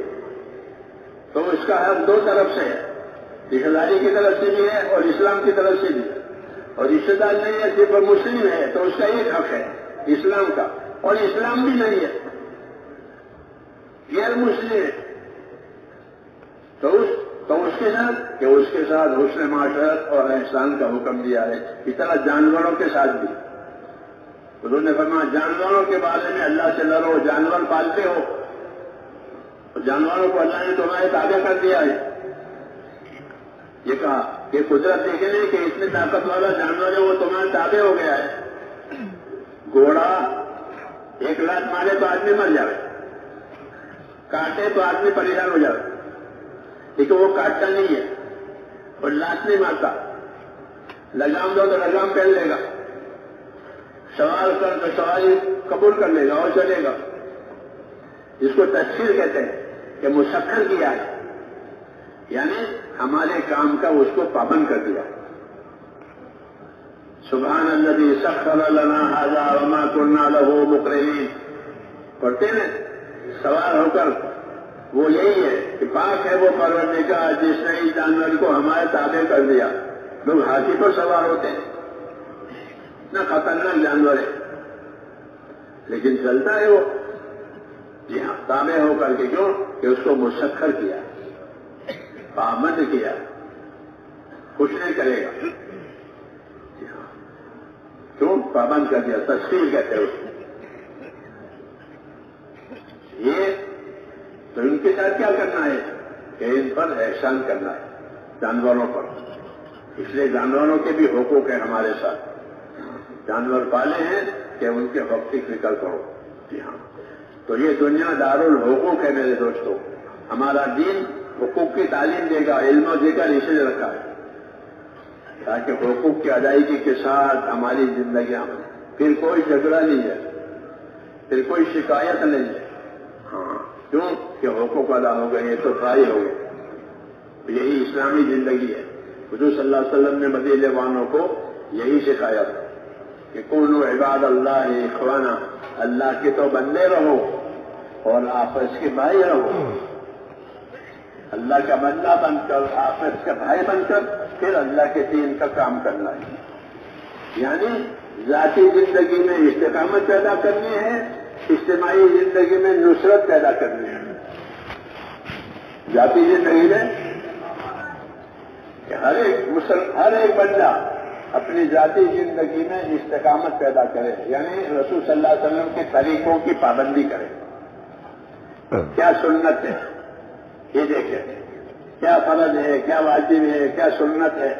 [SPEAKER 2] تو اس کا حق دو طرف سے ہے، رشتے داری کی طرف سے بھی ہے اور اسلام کی طرف سے بھی ہے. اور رشتے دار نہیں ہے صرف مسلم ہے تو اس کا ایک حق ہے اسلام کا، اور اسلام بھی نہیں ہے، غیر مسلم ہے تو اس تو اس کے ساتھ کہ اس کے ساتھ حسن معاشرت اور احسان کا حکم دیا ہے. اس طرح جانوروں کے ساتھ بھی انہوں نے فرمایا جانوروں کے بارے میں اللہ سے ڈرو. جانور پالتے ہو، جانوروں کو اللہ نے تمہارے تابع کر دیا ہے. یہ کہا کہ قدرت دیکھے نہیں کہ اتنے طاقت والا جانور ہے وہ تمہارے تابع ہو گیا ہے. گھوڑا ایک لات مارے تو آدمی مر جائے، کاٹے تو آدمی پریشان ہو جائے، لیکن وہ کاٹتا نہیں ہے اور لات نہیں مارتا. لگام دو تو لگام پہن لے گا، سوال کر تو سوال قبول کر لے گا اور چلے گا. جس کو تفسیر کہتے ہیں کہ مسخر کیا ہے، یعنی ہمارے کام کا اس کو پابند کر دیا. سبحان الذی سخر لنا ھذا وما كنا له مقرنین پڑھتے ہیں سوار ہو کر. وہ یہی ہے کہ پاک ہے وہ پروردگار جس نے اس جانور کو ہمارے تابع کر دیا. لوگ ہاتھی پر سوار ہوتے ہیں، اتنا خطرناک جانور ہے لیکن چلتا ہے وہ. جی ہاں، تابع ہو کر کے. کیوں؟ کہ اس کو مسخر کیا، پابند کیا، کچھ نہیں کرے گا. جی ہاں، کیوں پابند کر دیا؟ تفصیل کہتے ہیں اس کو. یہ تو ان کے ساتھ کیا کرنا ہے کہ ان پر احسان کرنا ہے، جانوروں پر. اس لیے جانوروں کے بھی حقوق ہیں ہمارے ساتھ. جانور پالے ہیں کہ ان کے حق کی فکر کرو. جی ہاں، تو یہ دنیا دارالحقوق ہے میرے دوستوں. ہمارا دین حقوق کی تعلیم دے گا، علم و ذکر اس لیے رکھا ہے تاکہ حقوق کی ادائیگی کے ساتھ ہماری زندگیاں پھر کوئی جھگڑا نہیں ہے، پھر کوئی شکایت نہیں ہے. ہاں، کیوں کہ حقوق ادا ہو گئے تو فائدہ ہو گئے. یہی اسلامی زندگی ہے. حضور صلی اللہ علیہ وسلم نے مدینے والوں کو یہی سکھایا تھا کہ کونوا عباد اللہ اخوانا، اللہ کے تو بندے رہو اور آپس کے بھائی رہو. اللہ کا بندہ بن کر، آپس کا بھائی بن کر پھر اللہ کے دین کا کام کرنا ہے. یعنی ذاتی زندگی میں استقامت پیدا کرنی ہے، اجتماعی زندگی میں نصرت پیدا کرنی ہے. ذاتی زندگی میں کہ ہر ایک مسلم ہر ایک بندہ اپنی ذاتی زندگی میں استقامت پیدا کرے، یعنی رسول صلی اللہ علیہ وسلم کے طریقوں کی پابندی کرے. کیا سنت ہے، یہ دیکھیں کیا فرض ہے، کیا واجب ہے، کیا سنت ہے،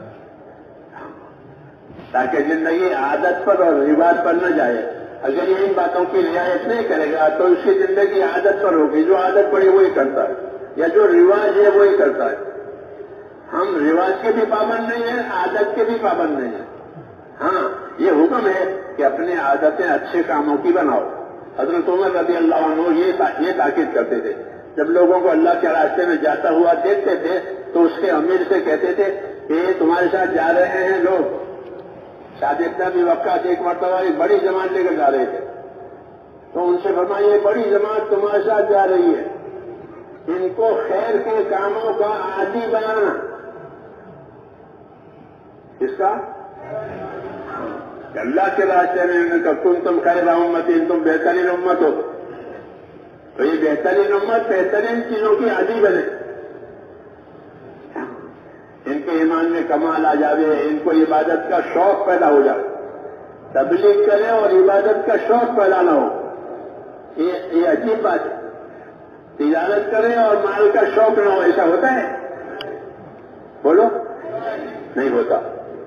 [SPEAKER 2] تاکہ زندگی عادت پر اور رواج پر نہ جائے۔ اگر یہ ان باتوں کی رعایت نہیں کرے گا تو اس کی زندگی عادت پر ہوگی، جو عادت پڑی وہی کرتا ہے، یا جو رواج ہے وہی کرتا ہے۔ ہم رواج کے بھی پابند نہیں ہیں، عادت کے بھی پابند نہیں ہیں۔ ہاں یہ حکم ہے کہ اپنے عادتیں اچھے کاموں کی بناؤ۔ حضرت عمر رضی اللہ عنہ یہ تاکید کرتے تھے، جب لوگوں کو اللہ کے راستے میں جاتا ہوا دیکھتے تھے تو اس کے امیر سے کہتے تھے کہ تمہارے ساتھ جا رہے ہیں لوگ، صادق بھی وقت ایک مرتبہ ایک بڑی جماعت لے کر جا رہے تھے، تو ان سے فرمایا یہ بڑی جماعت تمہارے ساتھ جا رہی ہے، ان کو خیر کے کاموں کا عادی بنانا۔ اس کا اللہ کے راستے میں تم تم خیر امت، تم بہترین امت ہو، تو یہ بہترین امت بہترین چیزوں کی عادی بنے، ان کے ایمان میں کمال آ جاوے، ان کو عبادت کا شوق پیدا ہو جائے، تبلیغ کرے اور عبادت کا شوق پیدا نہ ہو، یہ عجیب بات ہے۔ تجارت کرے اور مال کا شوق نہ ہو، ایسا ہوتا ہے؟ بولو، نہیں ہوتا۔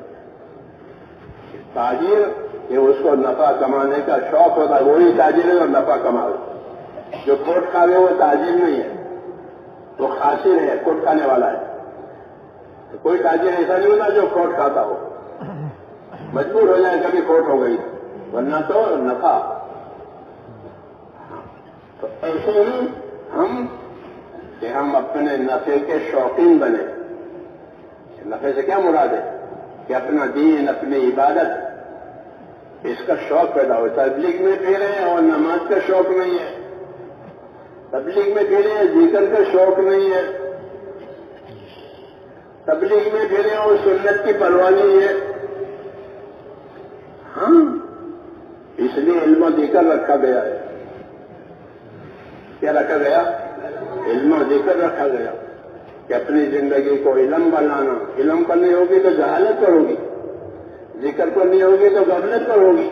[SPEAKER 2] تاجر یہ اس کو نفع کمانے کا شوق ہوتا ہے، وہی تاجر ہے اور نفع کمائے۔ جو کوٹ کھاوے وہ تاجر نہیں ہے، وہ خاسر ہے، کوٹ کھانے والا ہے۔ تو کوئی تاجر ایسا نہیں ہوتا جو کوٹ کھاتا ہو، مجبور ہو جائے کبھی کوٹ ہو گئی، ورنہ تو نفع۔ تو ایسے ہی ہم کہ ہم اپنے نفع کے شوقین بنے۔ نفع سے کیا مراد ہے؟ کہ اپنا دین، اپنی عبادت، اس کا شوق پیدا ہو۔ تبلیغ میں پھرے اور نماز کا شوق نہیں ہے، تبلیغ میں پھرے ذکر کا شوق نہیں ہے، تبلیغ میں پھرے اور سنت کی پرواہ نہیں ہے۔ ہاں اس لیے علم و ذکر رکھا گیا ہے۔ کیا رکھا گیا؟ علم و ذکر رکھا گیا کہ اپنی زندگی کو علم بنانا۔ علم پر نہیں ہوگی تو جہالت پر ہوگی، ذکر پر نہیں ہوگی تو غفلت پر ہوگی۔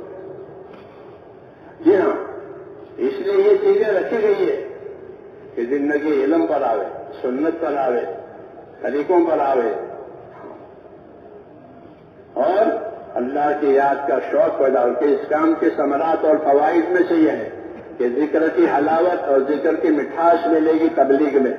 [SPEAKER 2] جی ہاں، اس لیے یہ چیزیں رکھی گئی ہے کہ زندگی علم پر آوے، سنت پر آوے، طریقوں پر آوے، اور اللہ کی یاد کا شوق پیدا ہو۔ کہ اس کام کے ثمرات اور فوائد میں سے یہ ہے کہ ذکر کی حلاوت اور ذکر کی مٹھاس ملے گی تبلیغ میں۔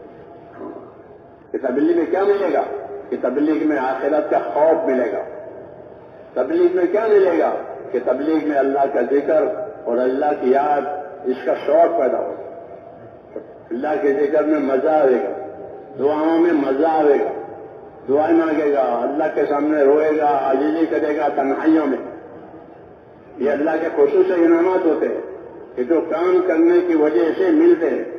[SPEAKER 2] کہ تبلیغ میں کیا ملے گا؟ کہ تبلیغ میں آخرت کا خوف ملے گا۔ تبلیغ میں کیا ملے گا؟ کہ تبلیغ میں اللہ کا ذکر اور اللہ کی یاد، اس کا شوق پیدا ہوگا۔ اللہ کے ذکر میں مزہ آئے گا، دعاؤں میں مزہ آئے گا، دعائیں مانگے گا، اللہ کے سامنے روئے گا، عاجزی کرے گا تنہائیوں میں۔ یہ اللہ کے خصوصی انعامات ہوتے ہیں کہ جو کام کرنے کی وجہ سے ملتے ہیں،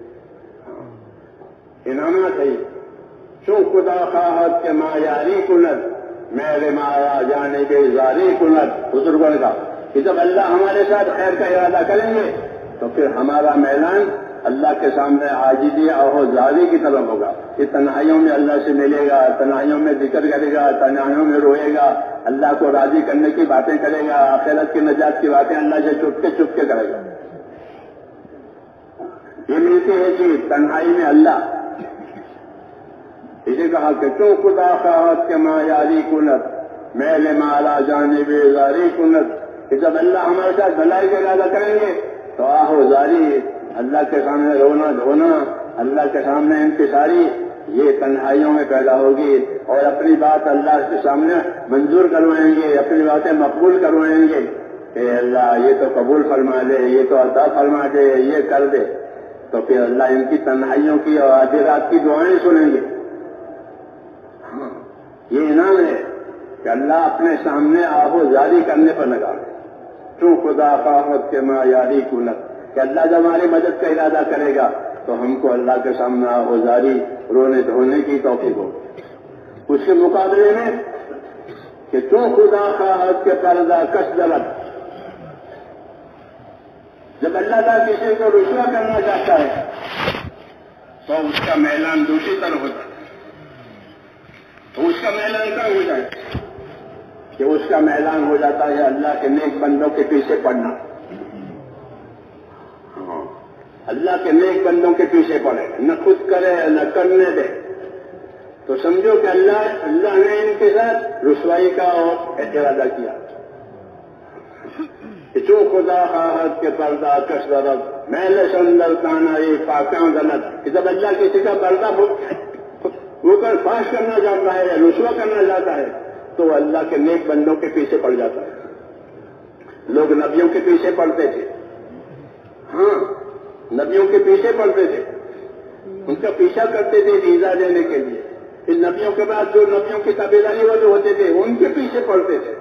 [SPEAKER 2] انعامات ہے۔ چون خدا خواہد کے ماں یاری کند، میرے مایا جانے کے زاری کند۔ بزرگوں نے کہا کہ جب اللہ ہمارے ساتھ خیر کا ارادہ کریں گے تو پھر ہمارا میلان اللہ کے سامنے عاجزی اور زاری کی طرف ہوگا۔ کہ تنہائیوں میں اللہ سے ملے گا، تنہائیوں میں ذکر کرے گا، تنہائیوں میں روئے گا، اللہ کو راضی کرنے کی باتیں کرے گا، آخرت کی نجات کی باتیں اللہ سے چپ کے چپ کے کرے گا۔ یہ ملتی ہے چیز تنہائی میں اللہ۔ اسے کہا کہ تو خدا خواہد کے ماں یاری کنت، میل مالا جانب زاری کنت۔ کہ جب اللہ ہمارے ساتھ بھلائی کا ارادہ کریں گے تو آہو زاری، اللہ کے سامنے رونا دھونا، اللہ کے سامنے انکساری، یہ تنہائیوں میں پیدا ہوگی، اور اپنی بات اللہ کے سامنے منظور کروائیں گے، اپنی باتیں مقبول کروائیں گے کہ اللہ یہ تو قبول فرما دے، یہ تو عطا فرما دے، یہ کر دے۔ تو پھر اللہ ان کی تنہائیوں کی اور آدھی رات کی دعائیں سنیں گے۔ یہ انعام ہے کہ اللہ اپنے سامنے آہو زاری کرنے پر لگا۔ تو خدا خواہد کے ماں یاری کنت، کہ اللہ جب ہماری مدد کا ارادہ کرے گا تو ہم کو اللہ کے سامنے آہو زاری، رونے دھونے کی توفیق ہو۔ اس کے مقابلے میں کہ تو خدا خواہد کے پردہ کش دلت، جب اللہ تعالیٰ کسی کو رسوا کرنا چاہتا ہے تو اس کا میلان دوسری طرف ہوتا ہے۔ تو اس کا میلان کیا ہو جائے کہ اس کا میلان ہو جاتا ہے اللہ کے نیک بندوں کے پیچھے پڑنا۔ اللہ کے نیک بندوں کے پیچھے پڑے، نہ خود کرے نہ کرنے دے، تو سمجھو کہ اللہ اللہ نے ان کے ساتھ رسوائی کا اور ارادہ کیا کہ جو خدا خواہد کے پردہ کش درد محل سندر تانا یہ پاکاں غلط، کہ جب اللہ کسی کا پردہ وہ کر فاش کرنا چاہتا ہے، رسوا کرنا چاہتا ہے، تو اللہ کے نیک بندوں کے پیچھے پڑ جاتا ہے۔ لوگ نبیوں کے پیچھے پڑتے تھے، ہاں نبیوں کے پیچھے پڑتے تھے، ان کا پیچھا کرتے تھے ویزا دینے کے لیے، پھر نبیوں کے بعد جو نبیوں کی تابعداری والے ہوتے تھے ان کے پیچھے پڑتے تھے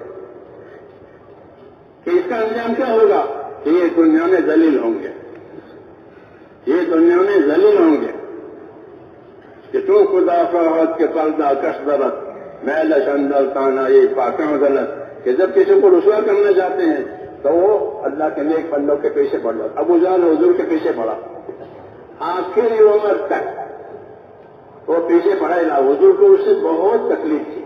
[SPEAKER 2] کہ اس کا انجام کیا ہوگا، کہ یہ دنیا میں ذلیل ہوں گے، یہ دنیا میں ذلیل ہوں گے، کہ تو خدا فہد کے پردہ کش درد محل شندر تانا یہ پاکاں غلط، کہ جب کسی کو رسوا کرنا چاہتے ہیں تو وہ اللہ کے نیک بندوں کے پیچھے پڑ جاتا۔ ابو جہل حضور کے پیچھے پڑا، آخری عمر تک وہ پیچھے پڑا ہی نہ، حضور کو اس سے بہت تکلیف تھی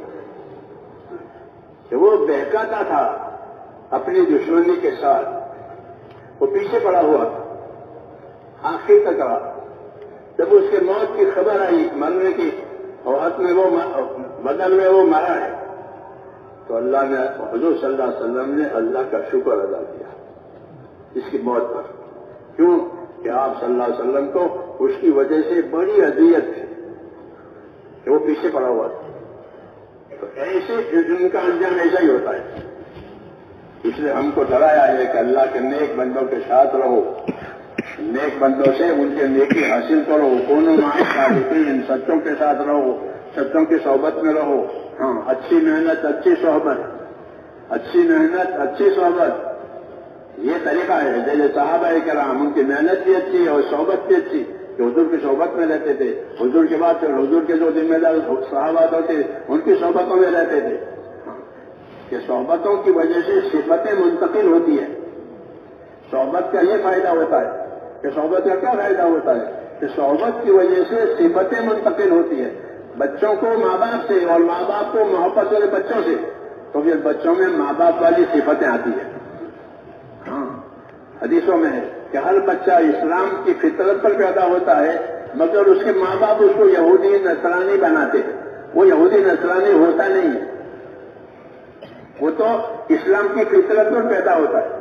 [SPEAKER 2] کہ وہ بہکاتا تھا اپنی دشمنی کے ساتھ، وہ پیچھے پڑا ہوا تھا آخر تک رہا۔ جب اس کے موت کی خبر آئی، مرنے کی وقت میں وہ بدل میں وہ مرا ہے، تو اللہ نے حضور صلی اللہ علیہ وسلم نے اللہ کا شکر ادا کیا اس کی موت پر، کیوں کہ آپ صلی اللہ علیہ وسلم کو اس کی وجہ سے بڑی اذیت تھی کہ وہ پیچھے پڑا ہوا تھا۔ تو ایسے ان کا انجام ایسا ہی ہوتا ہے، اس لیے ہم کو ڈرایا ہے کہ اللہ کے نیک بندوں کے ساتھ رہو، نیک بندوں سے ان کے نیکی حاصل کرو، کونوا مع الصادقین، سچوں کے ساتھ رہو، سچوں کی صحبت میں رہو، ہاں اچھی محنت اچھی صحبت، اچھی محنت اچھی صحبت، یہ طریقہ ہے۔ جیسے صحابہ کرام ان کی محنت بھی اچھی ہے اور صحبت بھی اچھی، کہ حضور کی صحبت میں رہتے تھے، حضور کے بعد پھر حضور کے جو ذمہ دار صحابہ ہوتے ان کی صحبتوں میں رہتے تھے، کہ صحبتوں کی وجہ سے صفتیں منتقل ہوتی ہیں۔ صحبت کا یہ فائدہ ہوتا ہے کہ صحبت کا کیا فائدہ ہوتا ہے کہ صحبت کی وجہ سے صفتیں منتقل ہوتی ہیں، بچوں کو ماں باپ سے اور ماں باپ کو محبت والے بچوں سے، تو پھر بچوں میں ماں باپ والی صفتیں آتی ہیں۔ ہاں حدیثوں میں ہے کہ ہر بچہ اسلام کی فطرت پر پیدا ہوتا ہے، مگر اس کے ماں باپ اس کو یہودی نصرانی بناتے ہیں، وہ یہودی نصرانی ہوتا نہیں ہے، وہ تو اسلام کی فطرت پر پیدا ہوتا ہے،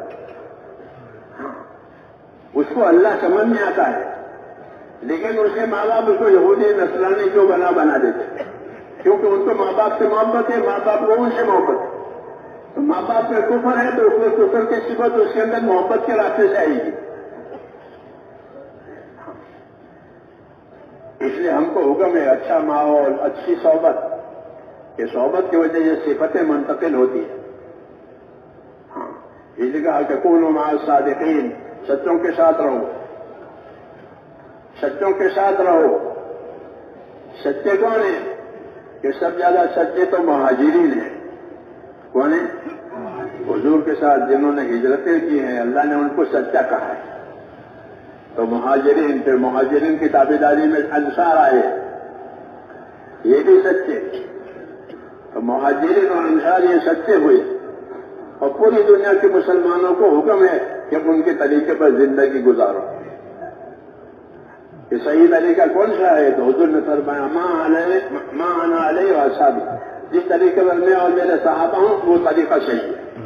[SPEAKER 2] اس کو اللہ سمجھ میں آتا ہے، لیکن اس کے ماں باپ اس کو یہودی نصرانی کیوں بنا بنا دیتے، کیونکہ ان کو ماں باپ سے محبت ہے، ماں باپ کو ان سے محبت ہے، تو ماں باپ میں کفر ہے تو اس میں کفر کی صفت اس کے اندر محبت کے راستے سے آئے گی۔ اس لیے ہم کو حکم ہے اچھا ماحول، اچھی صحبت، کہ صحبت کی وجہ سے صفتیں منتقل ہوتی ہیں۔ ہاں اس لیے کہا کہ کونوا مع الصادقین، سچوں کے ساتھ رہو، سچوں کے ساتھ رہو۔ سچے کون ہیں؟ کہ سب زیادہ سچے تو مہاجرین ہیں۔ کون ہیں؟ حضور کے ساتھ جنہوں نے ہجرتیں کی ہیں، اللہ نے ان کو سچا کہا ہے، تو مہاجرین، پھر مہاجرین کی تابعداری میں انصار آئے، یہ بھی سچے، تو مہاجرین اور انصار یہ سچے ہوئے، اور پوری دنیا کے مسلمانوں کو حکم ہے کہ ان کے طریقے پر زندگی گزارو۔ کہ صحیح طریقہ کون سا ہے؟ تو حضور نے فرمایا ما انا علیہ واصحابی، جس طریقے پر میں اور میرے صحابہ ہوں وہ طریقہ صحیح ہے،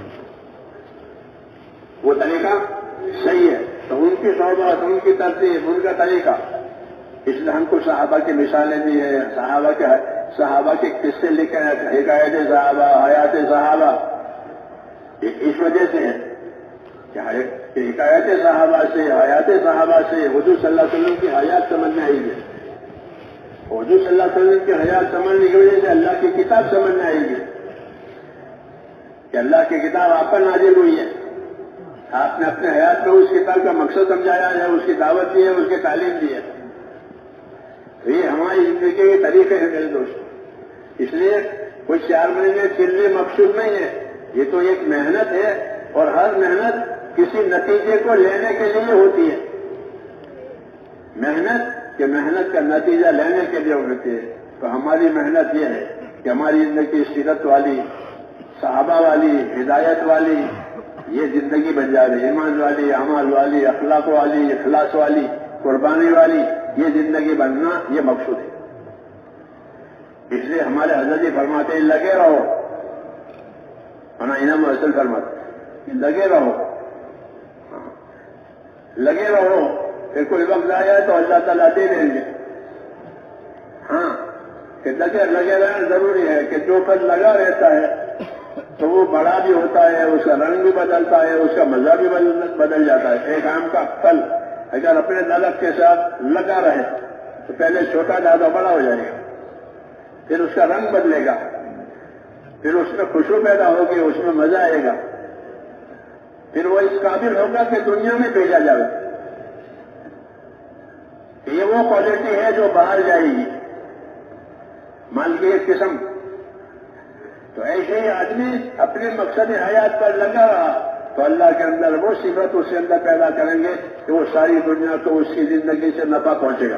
[SPEAKER 2] وہ طریقہ صحیح ہے، تو ان کی صحبت، ان کی ترتیب، ان کا طریقہ۔ اس لیے ہم کو صحابہ کی مثالیں بھی ہیں، صحابہ کے صحابہ کے قصے لکھے ہیں، حکایت صحابہ، حیات صحابہ، اس وجہ سے ہے کہ حکایت صحابہ سے، حیات صحابہ سے حضور صلی اللہ علیہ وسلم کی حیات سمجھ میں آئی ہے، حضور صلی اللہ علیہ وسلم کی حیات سمجھنے کی وجہ سے اللہ کی کتاب سمجھ میں آئے گی کہ اللہ کی کتاب آپ پر نازل ہوئی ہے، آپ نے اپنے حیات میں اس کتاب کا مقصد سمجھایا ہے، اس کی دعوت دی ہے، اس کی تعلیم دی ہے۔ تو یہ ہماری زندگی کے طریقے ہیں میرے دوست، اس لیے کوئی چار مہینے چلنے مقصود نہیں ہے، یہ تو ایک محنت ہے، اور ہر محنت کسی نتیجے کو لینے کے لیے ہوتی ہے، محنت کہ محنت کا نتیجہ لینے کے لیے ہوتی ہے۔ تو ہماری محنت یہ ہے کہ ہماری زندگی سیرت والی، صحابہ والی، ہدایت والی یہ زندگی بن جائے، ایمان والی، اعمال والی، اخلاق والی، اخلاص والی۔ قربانی والی یہ زندگی بننا یہ مقصود ہے. اس لیے ہمارے حضرت جی فرماتے ہیں لگے رہو، انعام اصل فرماتے لگے رہو، لگے رہو، پھر کوئی وقت آیا تو اللہ تعالیٰ دے دیں گے. ہاں کہ لگے لگے رہنا ضروری ہے کہ جو پھل لگا رہتا ہے تو وہ بڑا بھی ہوتا ہے، اس کا رنگ بھی بدلتا ہے، اس کا مزہ بھی بدل جاتا ہے. ایک آم کا پھل اگر اپنے درخت کے ساتھ لگا رہے تو پہلے چھوٹا تھا تو بڑا ہو جائے گا، پھر اس کا رنگ بدلے گا، پھر اس میں خوشبو پیدا ہوگی، اس میں مزہ آئے گا، پھر وہ اس قابل ہوگا کہ دنیا میں بھیجا جائے. یہ وہ کوالٹی ہے جو باہر جائے گی، مال کی ایک قسم. تو ایسے ہی آدمی اپنے مقصد حیات پر لگا رہا تو اللہ کے اندر وہ صفت اس کے اندر پیدا کریں گے کہ وہ ساری دنیا کو اس کی زندگی سے نفع پہنچے گا.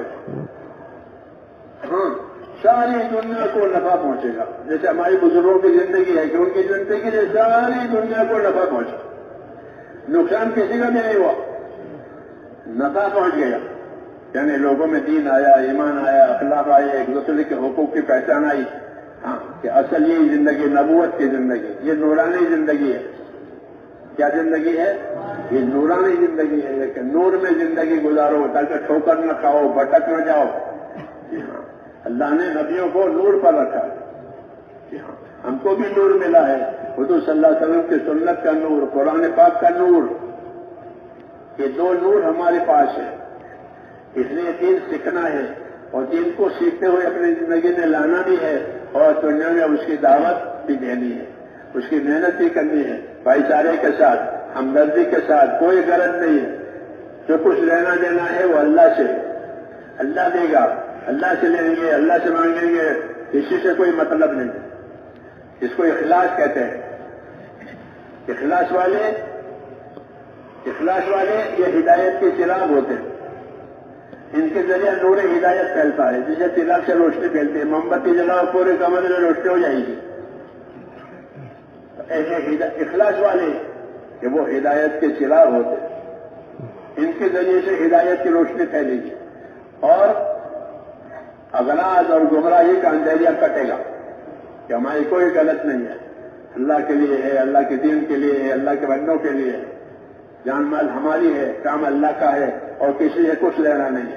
[SPEAKER 2] ہاں ساری دنیا کو نفع پہنچے گا. جیسے ہماری بزرگوں کی زندگی ہے کہ ان کی زندگی سے ساری دنیا کو نفع پہنچا، نقصان کسی کا بھی نہیں ہوا، نفع پہنچ گیا. یعنی لوگوں میں دین آیا، ایمان آیا، اخلاق آئے، ایک دوسرے کے حقوق کی پہچان آئی. ہاں کہ اصل یہ زندگی نبوت کی زندگی، یہ نورانی زندگی ہے. کیا زندگی ہے؟ یہ نورانی زندگی ہے. لیکن نور میں زندگی گزارو تاکہ ٹھوکر نہ کھاؤ، بھٹک نہ جاؤ. جی ہاں اللہ نے نبیوں کو نور پر رکھا. جی ہاں ہم کو بھی نور ملا ہے، حضور صلی اللہ علیہ وسلم کی سنت کا نور، قرآن پاک کا نور. یہ دو نور ہمارے پاس ہے. اس لیے دین سیکھنا ہے اور دین کو سیکھتے ہوئے اپنی زندگی میں لانا بھی ہے اور دنیا میں اس کی دعوت بھی دینی ہے، اس کی محنت بھی کرنی ہے، بھائی چارے کے ساتھ، ہمدردی کے ساتھ. کوئی غرض نہیں ہے. جو کچھ لینا دینا ہے وہ اللہ سے، اللہ دے گا، اللہ سے لیں گے، اللہ سے مانگیں گے، کسی سے کوئی مطلب نہیں. اس کو اخلاص کہتے ہیں. اخلاص والے اخلاص والے یہ ہدایت کے چراغ ہوتے ہیں. ان کے ذریعے نور ہدایت پھیلتا ہے. جسے چراغ سے روشنی پھیلتی ہے، موم بتی جلاؤ پورے کمرے میں روشنی ہو جائے گی. ایسے اخلاص والے کہ وہ ہدایت کے چراغ ہوتے ہیں. ان کے ذریعے سے ہدایت کی روشنی پھیلے گی اور اغراض اور گمراہی کا اندھیریا کٹے گا کہ ہماری کوئی غلط نہیں ہے، اللہ کے لیے ہے، اللہ کے دین کے لیے ہے، اللہ کے بندوں کے لیے ہے، جان مال ہماری ہے، کام اللہ کا ہے اور کسی سے کچھ لینا نہیں ہے.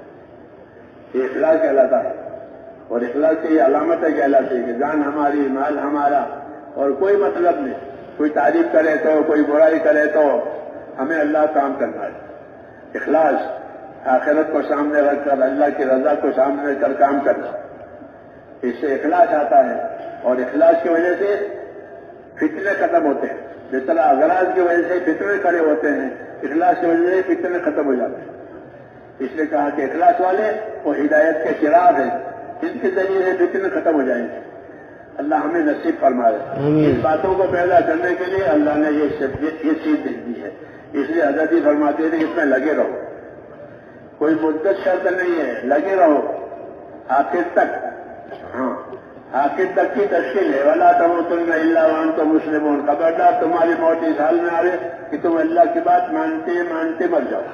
[SPEAKER 2] یہ اخلاص کہلاتا ہے. اور اخلاص کی یہ علامتیں کہلاتی ہے کہ جان ہماری، مال ہمارا اور کوئی مطلب نہیں. کوئی تعریف کرے تو، کوئی برائی کرے تو ہمیں اللہ کام کرنا ہے. اخلاص آخرت کو سامنے رکھ کر اللہ کی رضا کو سامنے رکھ کر کام کرنا، اس سے اخلاص آتا ہے. اور اخلاص کی وجہ سے فتنے ختم ہوتے ہیں. جس طرح اغراض کی وجہ سے فتنے کھڑے ہوتے ہیں، اخلاص کی وجہ سے فتنے ختم ہو جاتے ہیں. اس لیے کہا کہ اخلاص والے وہ ہدایت کے چراغ ہیں، جن کے ذریعے سے فتنے ختم ہو جائیں گے. اللہ ہمیں نصیب فرمائے. ان باتوں کو پیدا کرنے کے لیے اللہ نے یہ چیز دے دی ہے. اس لیے حضرت جی فرماتے تھے اس میں لگے رہو. کوئی مدت شرط نہیں ہے، لگے رہو آخر تک. ہاں آخر تک کی تشکیل ہے. وَلَا تَمُوتُنَّ إِلَّا وَأَنْتُم مُّسْلِمُونَ. خبردار تمہاری موت اس حال میں آئے کہ تم اللہ کی بات مانتے مانتے مر جاؤ.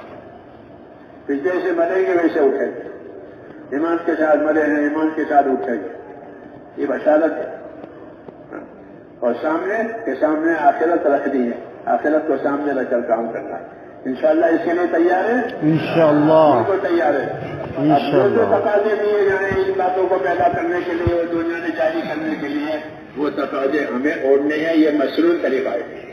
[SPEAKER 2] پھر جیسے مریں گے ویسے اٹھیں گے. ایمان کے ساتھ مرے ہیں، ایمان کے ساتھ اٹھیں گے. یہ بشارت ہے. اور سامنے کے سامنے آخرت رکھ دی ہے. آخرت کو سامنے رکھ کر کام کرنا ہے. انشاءاللہ اس کے لیے تیار ہے؟
[SPEAKER 3] انشاءاللہ
[SPEAKER 2] بالکل تیار ہے. اب جو جو تقاضے دیے جائیں ان باتوں کو پیدا کرنے کے لیے اور دنیا نے جاری کرنے کے لیے، وہ تقاضے ہمیں اوڑھنے ہیں. یہ مشروط طریقہ ہے.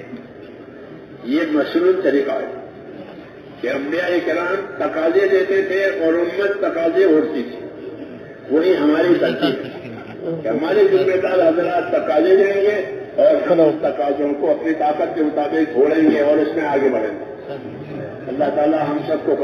[SPEAKER 2] یہ مشروط طریقہ ہے کہ انبیاء کرام تقاضے دیتے تھے اور امت تقاضے اوڑھتی تھی. وہی ہماری ترتیب ہے کہ ہمارے ذمہ دار حضرات تقاضے دیں گے اور ہم اس تقاضوں کو اپنی طاقت کے مطابق چھوڑیں گے اور اس میں آگے بڑھیں گے. اللہ تعالیٰ ہم سب کو